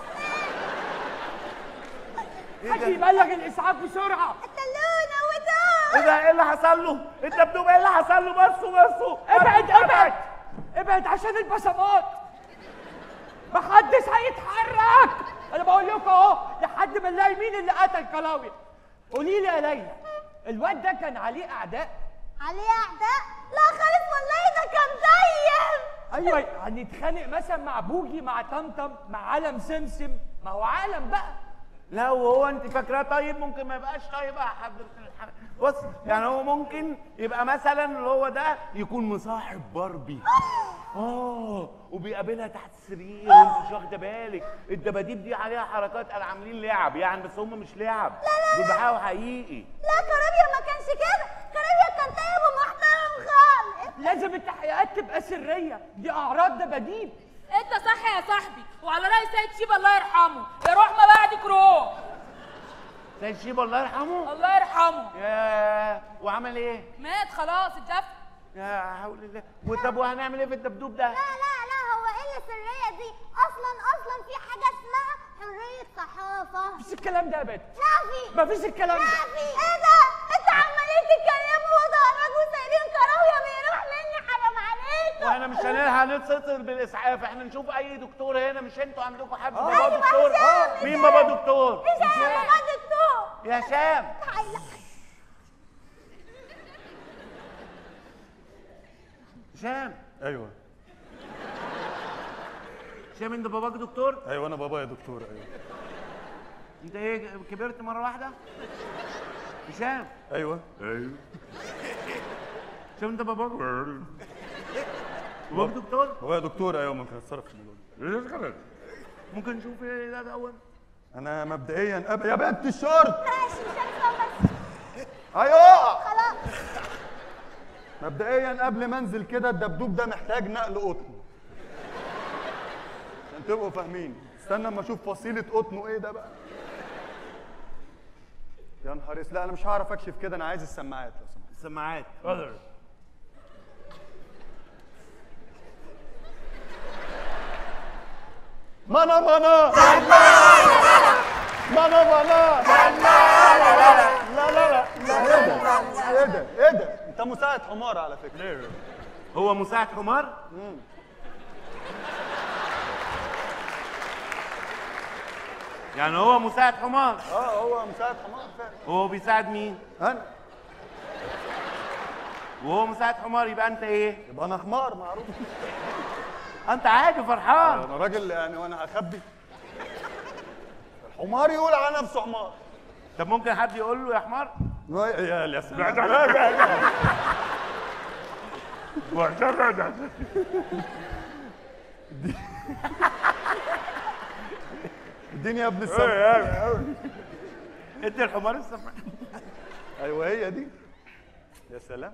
بس. حد يبلغ الاسعاف بسرعه. قتلونا ودول. ايه ده؟ ايه اللي حصل له؟ الدبدوب ايه اللي حصل له؟ بصوا ابعد ابعد ابعد عشان البصمات. محدش هيتحرك. انا بقول لكم اهو لحد ما نلاقي مين اللي قتل كلاوي. قولي لي يا ليلى، الواد ده كان عليه اعداء؟ عليه اعداء؟ لا خالص والله، ده كان طيب. ايوه، هنتخانق مثلا مع بوجي، مع طمطم، مع علم سمسم، ما هو عالم بقى. لا وهو انت فاكراه طيب؟ ممكن ما يبقاش طيب يا حضرة الحلقة. بص يعني هو ممكن يبقى مثلا اللي هو ده يكون مصاحب باربي. وبيقابلها تحت السرير وانت مش واخده بالك. الدباديب دي عليها حركات، قال عاملين لعب يعني، بس هم مش لعب. دول بيحاولوا حقيقي. لا كرابيا ما كانش كده، كرابيا كان طيب ومحترم خالص. لازم التحقيقات تبقى سريه، دي اعراض دباديب. انت صح يا صاحبي، وعلى رأي سيد شيبة الله يرحمه، يا روح ما بعدك روح. سيد شيبة الله يرحمه؟ الله يرحمه. يا وعمل ايه؟ مات خلاص، اتدفن. يا حول الله. وطب وهنعمل ايه في الدبدوب ده؟ لا هو ايه السريه دي؟ اصلا في حاجه اسمها حريه صحافه. مفيش الكلام ده يا بنت. لا في. مفيش الكلام ده. لا في. ايه ده؟ انت عمالين تتكلموا وتهرجوا وسايبين كراويه بيروح مني، حرام عليكم. واحنا مش هنتصل بالاسعاف، احنا نشوف اي دكتور هنا. مش انتوا عندكم حد بابا دكتور؟ مين بابا دكتور؟ هشام بابا دكتور. يا هشام. هشام. ايوه هشام، انت باباك دكتور؟ ايوه انا بابايا دكتور. ايوه انت ايه كبرت مره واحده؟ هشام. ايوه هشام انت باباك دكتور؟ بابايا دكتور. ايوه ممكن اتصرف في الموضوع ده. ممكن نشوف ايه ده الاول؟ انا مبدئيا يا بنت الشرط. ماشي مش هنخلص. ايوه خلاص. مبدئيا قبل ما انزل كده الدبدوب ده محتاج نقل قطن عشان تبقوا فاهمين. استنى اما اشوف فصيله قطنه ايه ده بقى. يا نهار اسود، لا انا مش هعرف اكشف كده، انا عايز السماعات لو سمحت. السماعات اتفضل. مانا مانا مانا مانا لا لا لا ايه ده انت مساعد حمار على فكره. هو مساعد حمار؟ يعني هو مساعد حمار؟ هو مساعد حمار فعلا. هو بيساعد مين؟ انا. وهو مساعد حمار، يبقى انت ايه؟ يبقى انا حمار معروف. انت عادي فرحان. انا راجل يعني وانا هخبي؟ الحمار يقول على نفسه حمار. طب ممكن حد يقول له يا حمار؟ يا سلام. اديني يا ابن السماء. ادي الحمار السماء. ايوه هي دي. يا سلام.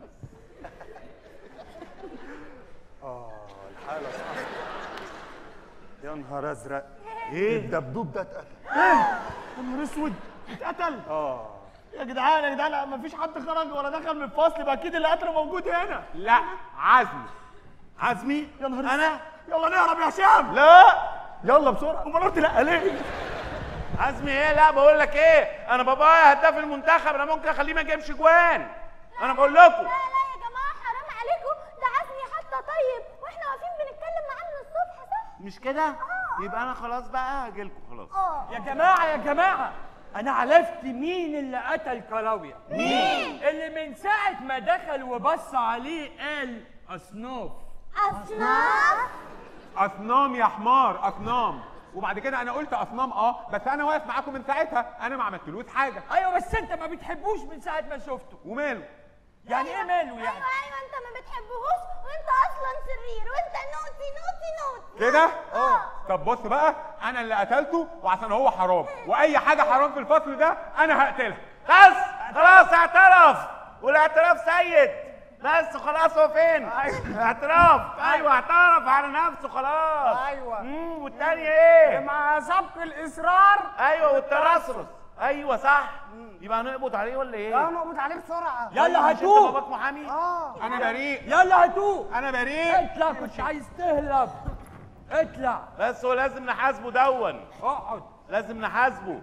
الحاله صعبه. يا نهار ازرق. ايه الدبدوب ده اتقتل. يا نهار اسود، اتقتل؟ يا جدعان يا جدعان مفيش حد خرج ولا دخل من الفصل، يبقى اكيد اللي قتله موجود هنا. لا عزمي. عزمي؟ يا نهار انا؟ يلا نهرب يا هشام. لا يلا بسرعه. امال قلت لا ليه؟ عزمي ايه؟ لا بقول لك ايه، انا بابايا هداف المنتخب، انا ممكن اخليه ما يجيبش جوان. انا بقول لكم. لا يا جماعه حرام عليكم، ده عزمي حتى طيب واحنا واقفين بنتكلم معاه من الصبح صح؟ مش كده؟ يبقى انا خلاص بقى هاجيلكم خلاص. يا جماعه يا جماعه، انا عرفت مين اللي قتل كراويه. مين؟ اللي من ساعه ما دخل وبص عليه قال اصناف. اصناف؟ اصنام يا حمار، اصنام. وبعد كده انا قلت اصنام بس انا واقف معاكم من ساعتها، انا ما عملتلوش حاجه. ايوه بس انت ما بتحبوش من ساعه ما شفته. وماله؟ يعني ايه ماله يعني؟ ايوه انت ما بتحبهوش وانت اصلا شرير وانت نوتي نوتي نوتي كده؟ طب بص بقى، انا اللي قتلته وعشان هو حرام، واي حاجه حرام في الفصل ده انا هقتلها. بس خلاص اعترف، والاعتراف سيد. بس خلاص هو فين؟ اعتراف. ايوه اعترف على نفسه خلاص. ايوه. والتاني ايه؟ مع سبق الاصرار. ايوه والترصص. ايوه صح. يبقى هنقبض عليه ولا ايه؟ لا نقبض عليه بسرعه. يلا انت هاتوه. باباك محامي؟ انا بريء. يلا هاتوه. انا بريء. اطلع، كنت عايز تهرب. اطلع. بس هو لازم نحاسبه دون. اقعد. لازم نحاسبه.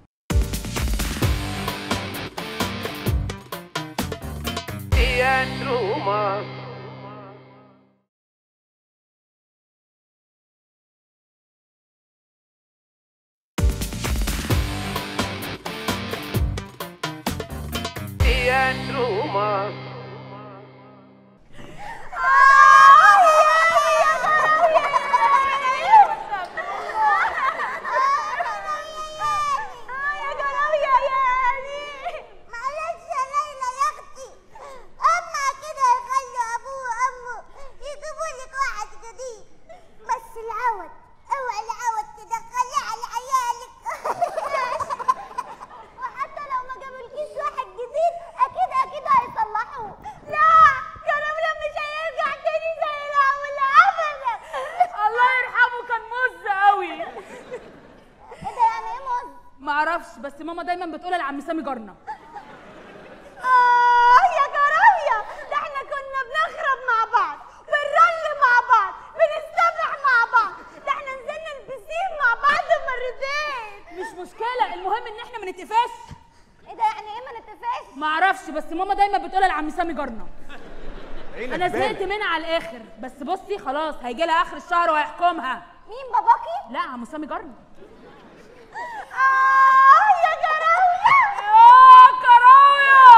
بس ماما دايما بتقولها لعم سامي جارنا. يا كراوية، ده احنا كنا بنخرب مع بعض، بنرل مع بعض، بنستبح مع بعض، ده احنا نزلنا البسين مع بعض مرتين. مش مشكلة، المهم ان احنا ما نتقفاش. ايه ده يعني ايه ما نتقفاش؟ معرفش، بس ماما دايما بتقولها لعم سامي جارنا. انا زهقت بالك؟ منها على الاخر، بس بصي خلاص هيجي لها اخر الشهر وهيحكمها. مين باباكي؟ لا عم سامي جارنا. يا كراوية، يا كراوية،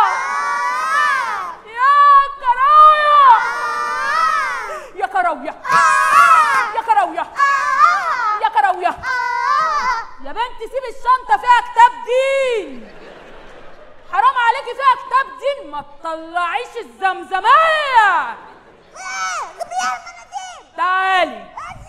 يا كراوية، يا كراوية، يا كراوية، يا كراوية. يا بنتي سيبي الشنطة فيها كتاب دين، حرام عليكي فيها كتاب دين، ما تطلعيش الزمزمية. تعالي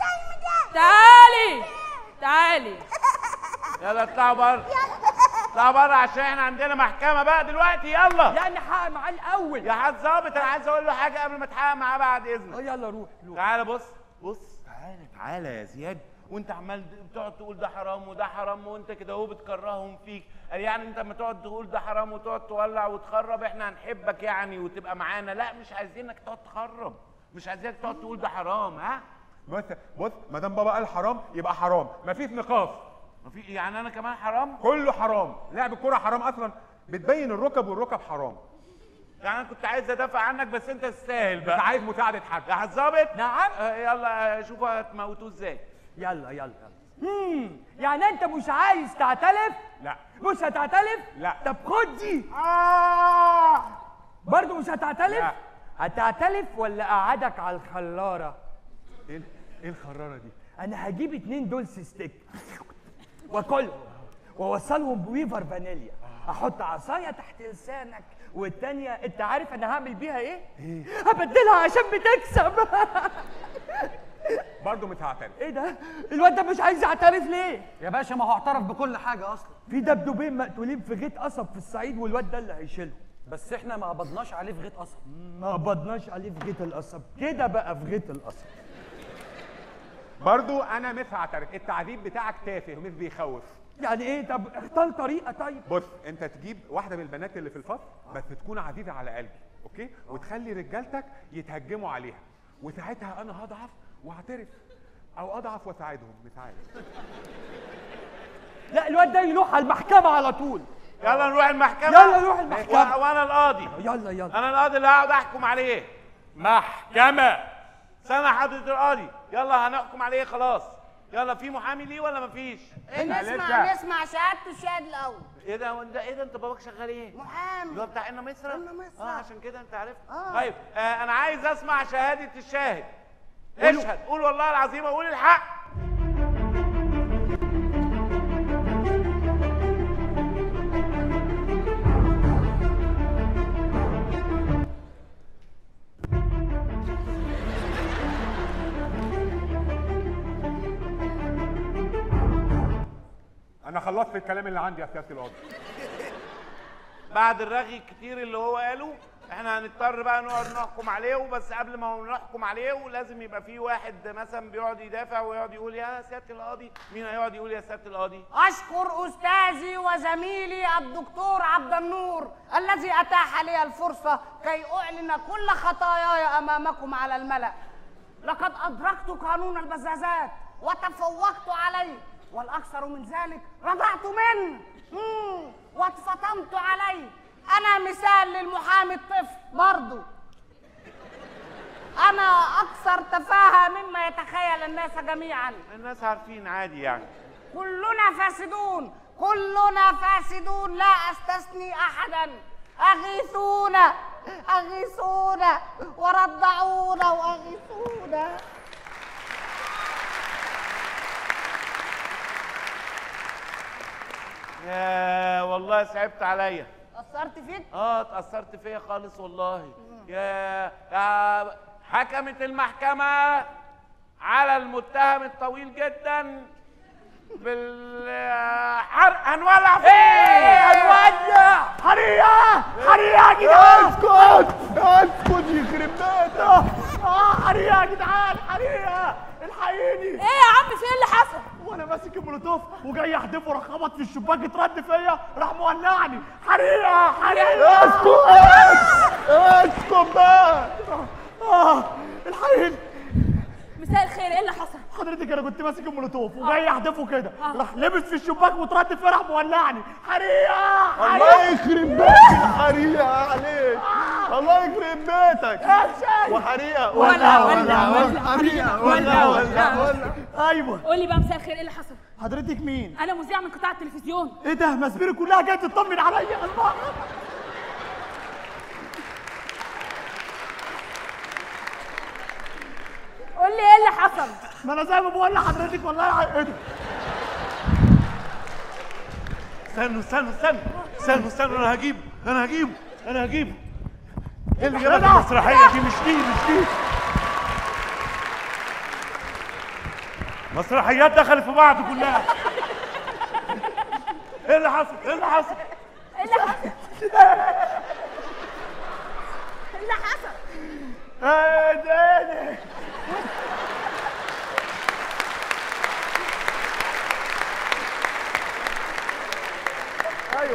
تعالي تعالي. يلا اطلعوا بره. اطلعوا بره عشان احنا عندنا محكمة بقى دلوقتي. يلا. يعني حق معاه الاول. يا حاج ظابط انا عايز اقول له حاجة قبل ما اتحقق معاه بعد اذنك. يلا روح. تعالى بص. تعالى يا زياد، وانت عمال بتقعد تقول ده حرام وده حرام، وانت كده اهو بتكرههم فيك. قال يعني انت لما تقعد تقول ده حرام وتقعد تولع وتخرب احنا هنحبك يعني وتبقى معانا؟ لا مش عايزينك تقعد تخرب، مش عايزينك تقعد تقول ده حرام. ها بص ما دام بابا قال حرام يبقى حرام، مفيش نقاش. يعني انا كمان حرام؟ كله حرام، لعب الكوره حرام اصلا، بتبين الركب والركب حرام. يعني انا كنت عايز ادافع عنك بس انت تستاهل بقى. بس عايز مساعده حد. يا ظابط. نعم. يلا شوفوا هتموتوه ازاي. يلا. يعني انت مش عايز تعترف؟ لا. مش هتعترف؟ لا. طب خد دي. برضه مش هتعترف؟ لا. هتعترف ولا اقعدك على الخراره؟ ايه الخراره دي؟ انا هجيب 2 دولس ستيك واكلهم واوصلهم بويفر فانيليا، احط عصايه تحت لسانك والتانيه انت عارف انا هعمل بيها ايه؟ هبدلها عشان بتكسب. برضه مش هعترف. ايه ده؟ الواد ده مش عايز يعترف ليه؟ يا باشا ما هو اعترف بكل حاجه اصلا. في دبدوبين مقتولين في غيط قصب في الصعيد والواد ده اللي هيشيلهم. بس احنا ما قبضناش عليه في غيط قصب. ما قبضناش عليه في غيط القصب، كده بقى في غيط القصب. برضه انا مش هعترف، التعذيب بتاعك تافه ومش بيخوف. يعني ايه؟ طب اختار طريقه. طيب بص، انت تجيب واحده من البنات اللي في الفصل بس تكون عزيزه على قلبي، اوكي؟ وتخلي رجالتك يتهجموا عليها، وساعتها انا هضعف واعترف، او اضعف واساعدهم، مش عارف. لا، الواد ده يروح على المحكمه على طول. يلا نروح المحكمه. يلا نروح المحكمه. وانا القاضي. يلا. انا القاضي اللي هقعد احكم عليه. محكمة. استنى حضرة القاضي، يلا هنحكم عليه خلاص. يلا، في محامي ليه ولا مفيش؟ نسمع شهادة الشاهد الأول. ايه ده انت باباك شغال ايه؟ محامي. اللي هو بتاع إن مصر؟ إن مصر. عشان كده انت عرفت. طيب انا عايز اسمع شهادة الشاهد. اشهد، قول والله العظيم، اقول الحق. انا خلصت الكلام اللي عندي يا سياده القاضي. بعد الرغي الكتير اللي هو قاله، احنا هنضطر بقى نقعد نحكم عليه. وبس قبل ما نحكم عليه لازم يبقى في واحد مثلا بيقعد يدافع ويقعد يقول يا سياده القاضي. مين هيقعد يقول يا سياده القاضي؟ أشكر أستاذي وزميلي الدكتور عبد النور الذي أتاح لي الفرصة كي أعلن كل خطاياي أمامكم على الملأ. لقد أدركت قانون البزازات وتفوقت عليه، والأكثر من ذلك رضعت منه واتفطمت عليه. أنا مثال للمحامي الطفل برضو. أنا أكثر تفاهة مما يتخيل الناس جميعا. الناس عارفين عادي يعني. كلنا فاسدون، كلنا فاسدون، لا أستثني أحدا. أغيثونا أغيثونا ورضعونا وأغيثونا. يا والله صعبت عليا. أثرت فيك؟ اتأثرت فيا خالص والله. يا حكمت المحكمة على المتهم الطويل جدا بالحرق. هنولع فيه. هنولع حريقة يا جدعان. اسكت يخرب بيتك. حريقة يا جدعان، حريقة، الحقيني. ايه يا عم، في ايه اللي حصل؟ وانا ماسك المولوتوف وجاي احدفه، راح خبط في الشباك، اترد فيا، راح مولعني. حريقة. اسكت بقى. الحقيني. مساء الخير، ايه اللي حصل؟ حضرتك انا كنت ماسك المولوتوف وجاي احدفه كده، راح لبس في الشباك واترد فيا، راح مولعني. حريقة. الله يخرب بيتك الحريقة عليك. الله يخرب بيتك. وحريقة ولا حريقة ولا. ايوه. قول لي بقى مساء الخير، ايه اللي حصل؟ حضرتك مين؟ انا مذيعة من قطاع التلفزيون. ايه ده؟ مسبيري كلها جايه تطمن عليا. الله. قول لي ايه اللي حصل؟ ما انا زي ما بقول لحضرتك والله. ايه ده؟ استنوا انا هجيبه. ايه اللي جابك المسرحية دي؟ مش دي. مسرحيات دخلت في بعض كلها. ايه اللي حصل؟ ده ايوه.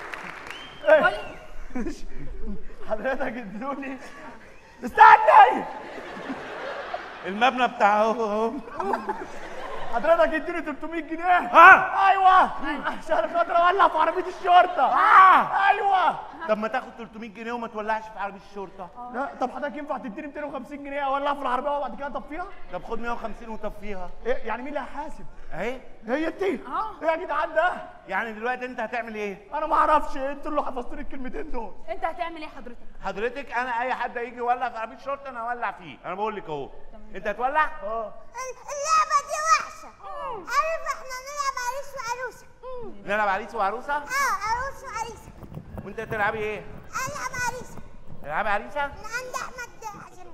حضرتك ادوني. استنى. المبنى بتاعه حضرتك اديني 300 جنيه. ايوه عشان خاطر اولع في عربيه الشرطه. ايوه. طب ما تاخد 300 جنيه وما تولعش في عربيه الشرطه. لا، طب حضرتك ينفع تديني 250 جنيه اولع في العربيه وبعد كده اطفيها؟ طب خد 150 وطفيها. إيه يعني مين اللي هيحاسب؟ اهي هي انت. ايه يا جدعان ده؟ يعني دلوقتي انت هتعمل ايه؟ انا ما اعرفش، انتوا اللي حفظتوني الكلمتين دول. انت هتعمل ايه حضرتك انا اي حد هيجي يولع في عربيه الشرطه انا هولع فيه. انا بقول لك اهو. انت هتولع؟ اللعبة دي وحشة. عارف احنا نلعب عريس وعروسة. نلعب عريس وعروسه؟ عروس وعريسة. وانت تلعبي ايه؟ العب عريسة. تلعبي عريسه؟ من عند احمد حسن.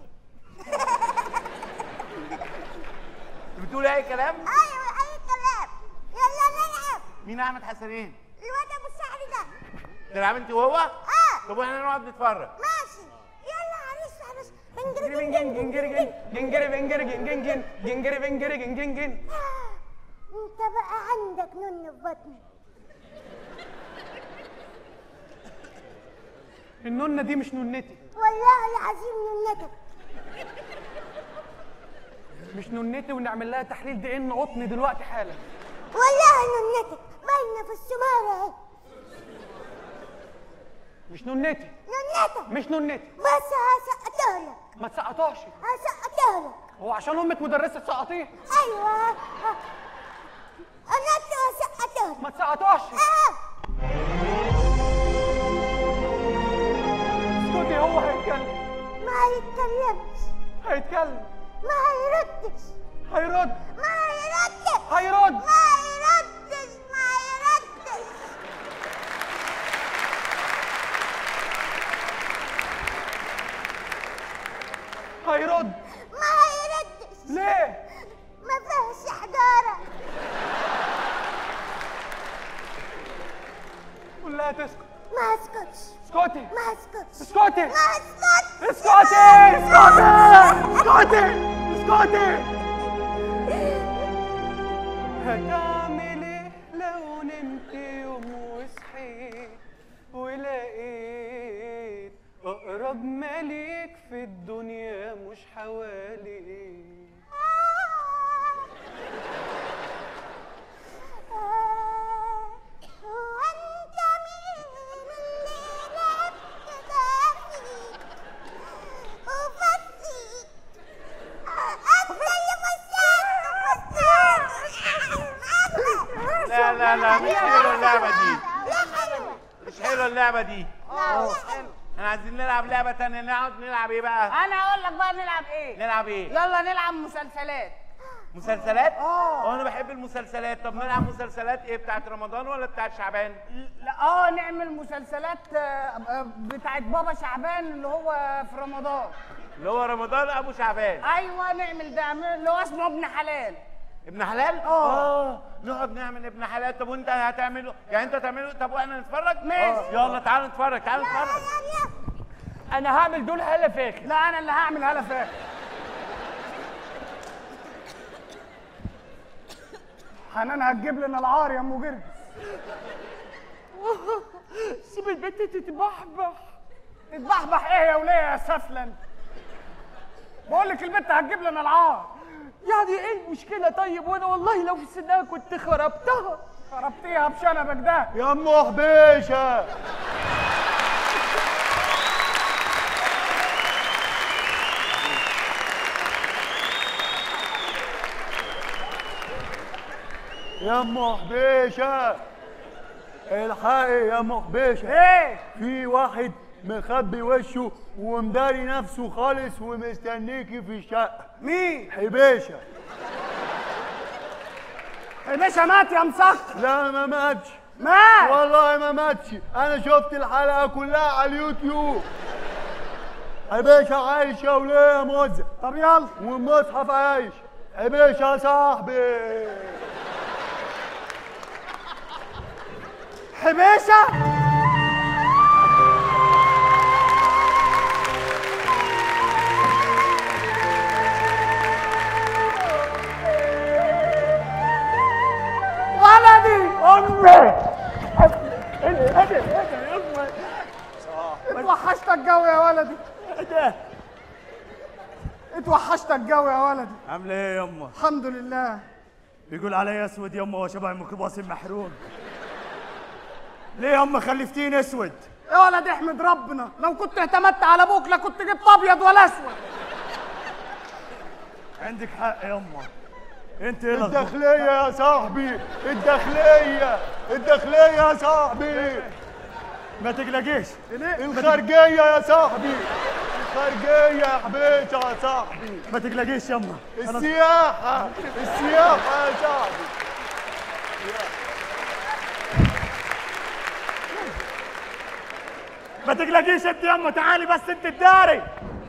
بتقولي اي كلام؟ ايوه اي كلام. يلا نلعب. مين احمد حسنين؟ الواد ابو الشعر ده. تلعب انت وهو؟ طب واحنا نقعد نتفرج. ماشي. يلا عريس وعروسة. انت بقى عندك نن في بطنك. النونة دي مش نونتي. والله العظيم نونتك. مش نونتي، ونعمل لها تحليل دي ان قطن دلوقتي حالا. والله نونتك باينه في السمارة اهي. مش نونتي. نونتك. مش نونتي. بس هسقطها لك. ما تسقطهاش. هسقطها لك. هو عشان امك مدرسه تسقطيه؟ ايوه. انا هسقطها لك. ما تسقطهاش. اسكتي، هو هيتكلم. ما هيتكلمش. هيتكلم. ما هيردش. هيرد. ما هيردش. هيرد. ما هيردش. ما هيردش. هيرد. ما هيردش. ليه؟ ما فيهش حجارة. قول لها تسكت. ما اسكتش. اسكتي. ما اسكتش. اسكتي. ما اسكتش. اسكتي. اسكتي. اسكتي. هتعمل ايه لو نمت يوم وصحيت ولقيت اقرب مليك في الدنيا مش حواليك؟ هو انت مين اللي لعبت ده فيك وفسيك؟ انت اللي لا لا لا، مش حلوه اللعبه دي. مش حلوه اللعبه دي. احنا عايزين نلعب لعبه تانية. نقعد نلعب ايه بقى؟ انا اقول لك بقى نلعب ايه. نلعب ايه؟ يلا نلعب مسلسلات. مسلسلات؟ انا بحب المسلسلات. طب نلعب مسلسلات ايه، بتاعت رمضان ولا بتاعت شعبان؟ لا نعمل مسلسلات بتاعت بابا شعبان اللي هو في رمضان. اللي هو رمضان ابو شعبان. ايوه نعمل ده اللي هو اسمه ابن حلال. ابن حلال؟ نقعد نعمل ابن حلال. طب وانت هتعمله؟ يعني انت هتعمله؟ طب واحنا نتفرج؟ ماشي. يلا تعالوا نتفرج. تعالوا نتفرج. انا هعمل دول هلا فاكر. لا انا اللي هعمل هلا فاكر. حنان هتجيب لنا العار يا ام جرجس. سيب البنت تتبحبح. تتبحبح ايه يا وليه يا سفلن؟ بقول لك البنت هتجيب لنا العار. يعني ايه المشكله؟ طيب وانا والله لو في سنها كنت خربتها. خربتيها بشنبك ده يا ام حبيشه. يا ام حبيشه، الحقي يا ام حبيشه. ايه؟ في واحد مخبي وشه ومداري نفسه خالص ومستنيكي في الشقه. مين؟ حبيشه. حبيشه مات يا مسكر. لا ما ماتش. مات والله ما ماتش، انا شفت الحلقه كلها على اليوتيوب. حبيشه عايشه وليه يا موزه. طب يلا. والمصحف عايش. حبيشه يا صاحبي. حبيشه ولدي امي. اتوحشتك جو يا ولدي. اتوحشتك جو يا ولدي. عامله ايه يما؟ الحمد لله. بيقول عليا اسود يما وشبه الميكروباص المحروم. ليه يما خلفتيني اسود؟ يا ولد احمد ربنا، لو كنت اعتمدت على ابوك لا كنت جبت ابيض ولا اسود. عندك حق يما. انت ايه الداخليه يا صاحبي. الداخليه. الداخليه يا صاحبي. ما تقلقيش. الخارجيه يا صاحبي. الخارجيه يا حبيشه يا صاحبي. ما تقلقيش يما. السياحه. السياحه يا صاحبي. ما تقلقيش انت يما. تعالي بس انت الداري.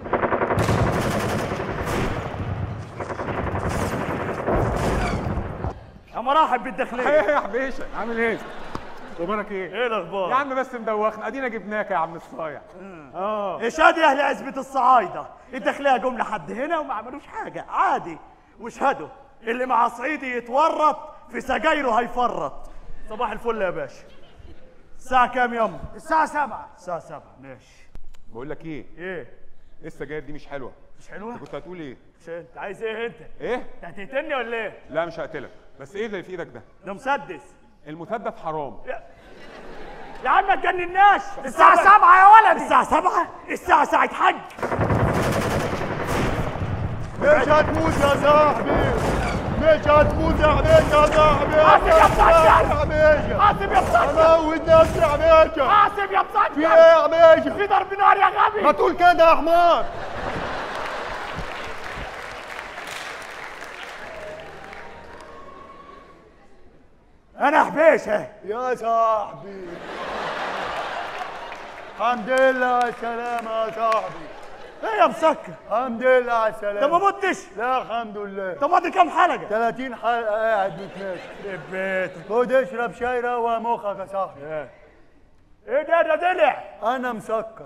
يا مراحب بالداخليه. ايه يا حبيشه، عامل ايه؟ اخبارك ايه؟ ايه الاخبار؟ يا عم بس مدوخنا، ادينا جبناك يا عم الصايع. ايش هادي اهل عزبة الصعايده. الداخليه جم لحد هنا وما عملوش حاجه عادي. واشهدوا اللي مع صعيدي يتورط في سجايره هيفرط. صباح الفل يا باشا. الساعة كام ياما؟ الساعة 7. الساعة 7 ماشي. بقول لك ايه؟ ايه؟ السجاير دي مش حلوه. مش حلوة؟ انت كنت هتقول ايه؟ مش انت عايز ايه انت؟ ايه؟ انت هتقتلني ولا ايه؟ لا مش هقتلك، بس ايه اللي في ايدك ده؟ ده مسدس. المسدس حرام. يا عم ما تجنناش. الساعة 7 يا ولدي. الساعة 7؟ الساعة ساعة حج. مش هتموت يا صاحبي، مش هتموت يا حبيبي يا صاحبي. حاسب يا مسكر. يا حبيبي، حاسب يا مسكر. اموت نفسي يا حبيبي. حاسب يا مسكر. في ايه يا حبيبي؟ في ضرب نار يا غبي. ما تقول كده يا حمار. انا حبيشه يا صاحبي، الحمد لله على السلامة يا صاحبي. ايه يا مسكر؟ الحمد لله على السلامة. انت ما متش؟ لا الحمد لله. طب فاضل كام حلقة؟ 30 حلقة قاعد بتناقش. يخرب بيتك. خد اشرب شاي روق مخك يا صاحبي. ايه ده دلع؟ أنا مسكر.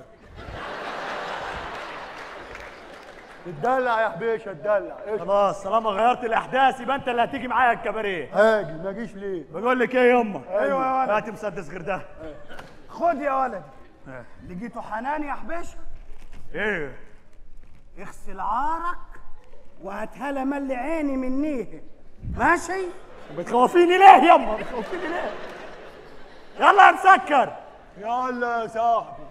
اتدلع يا حبيشة اتدلع. خلاص طالما غيرت الاحداث يبقى انت اللي هتيجي معايا الكباريه. هاجي ما اجيش ليه؟ بقول لك ايه يما؟ ايوه يا ولد. هات مسدس غير ده. خد يا ولدي. لقيته حنان يا حبيشه. ايه؟ اغسل عارك وهاتها لي ملي عيني منيه. ماشي؟ بتخوفيني ليه يما؟ بتخوفيني ليه؟ يلا يا مسكر. يلا يا صاحبي.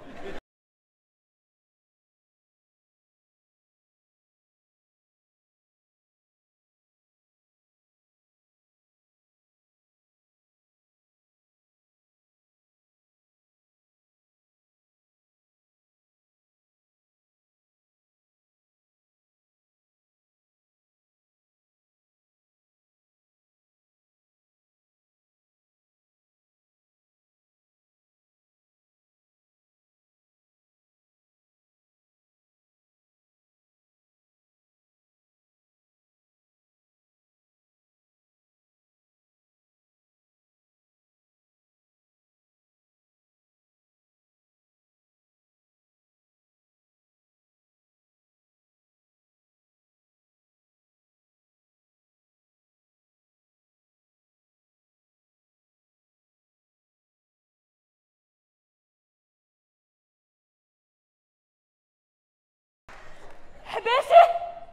حبيشه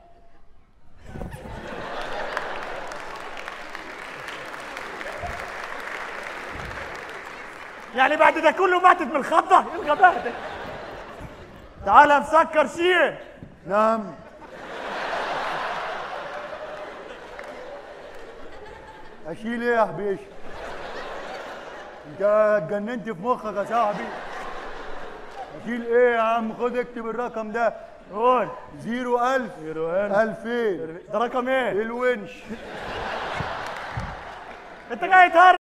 يعني بعد ده كله ماتت من الخضه؟ ايه الغباء ده؟ تعال يا مسكر شيل. نعم. اشيل ايه يا حبيشة؟ انت اتجننت في مخك يا صاحبي. اشيل ايه يا عم؟ خد اكتب الرقم ده. قول. 01000 2000. ده رقم ايه؟ الونش. انت جاي تهرج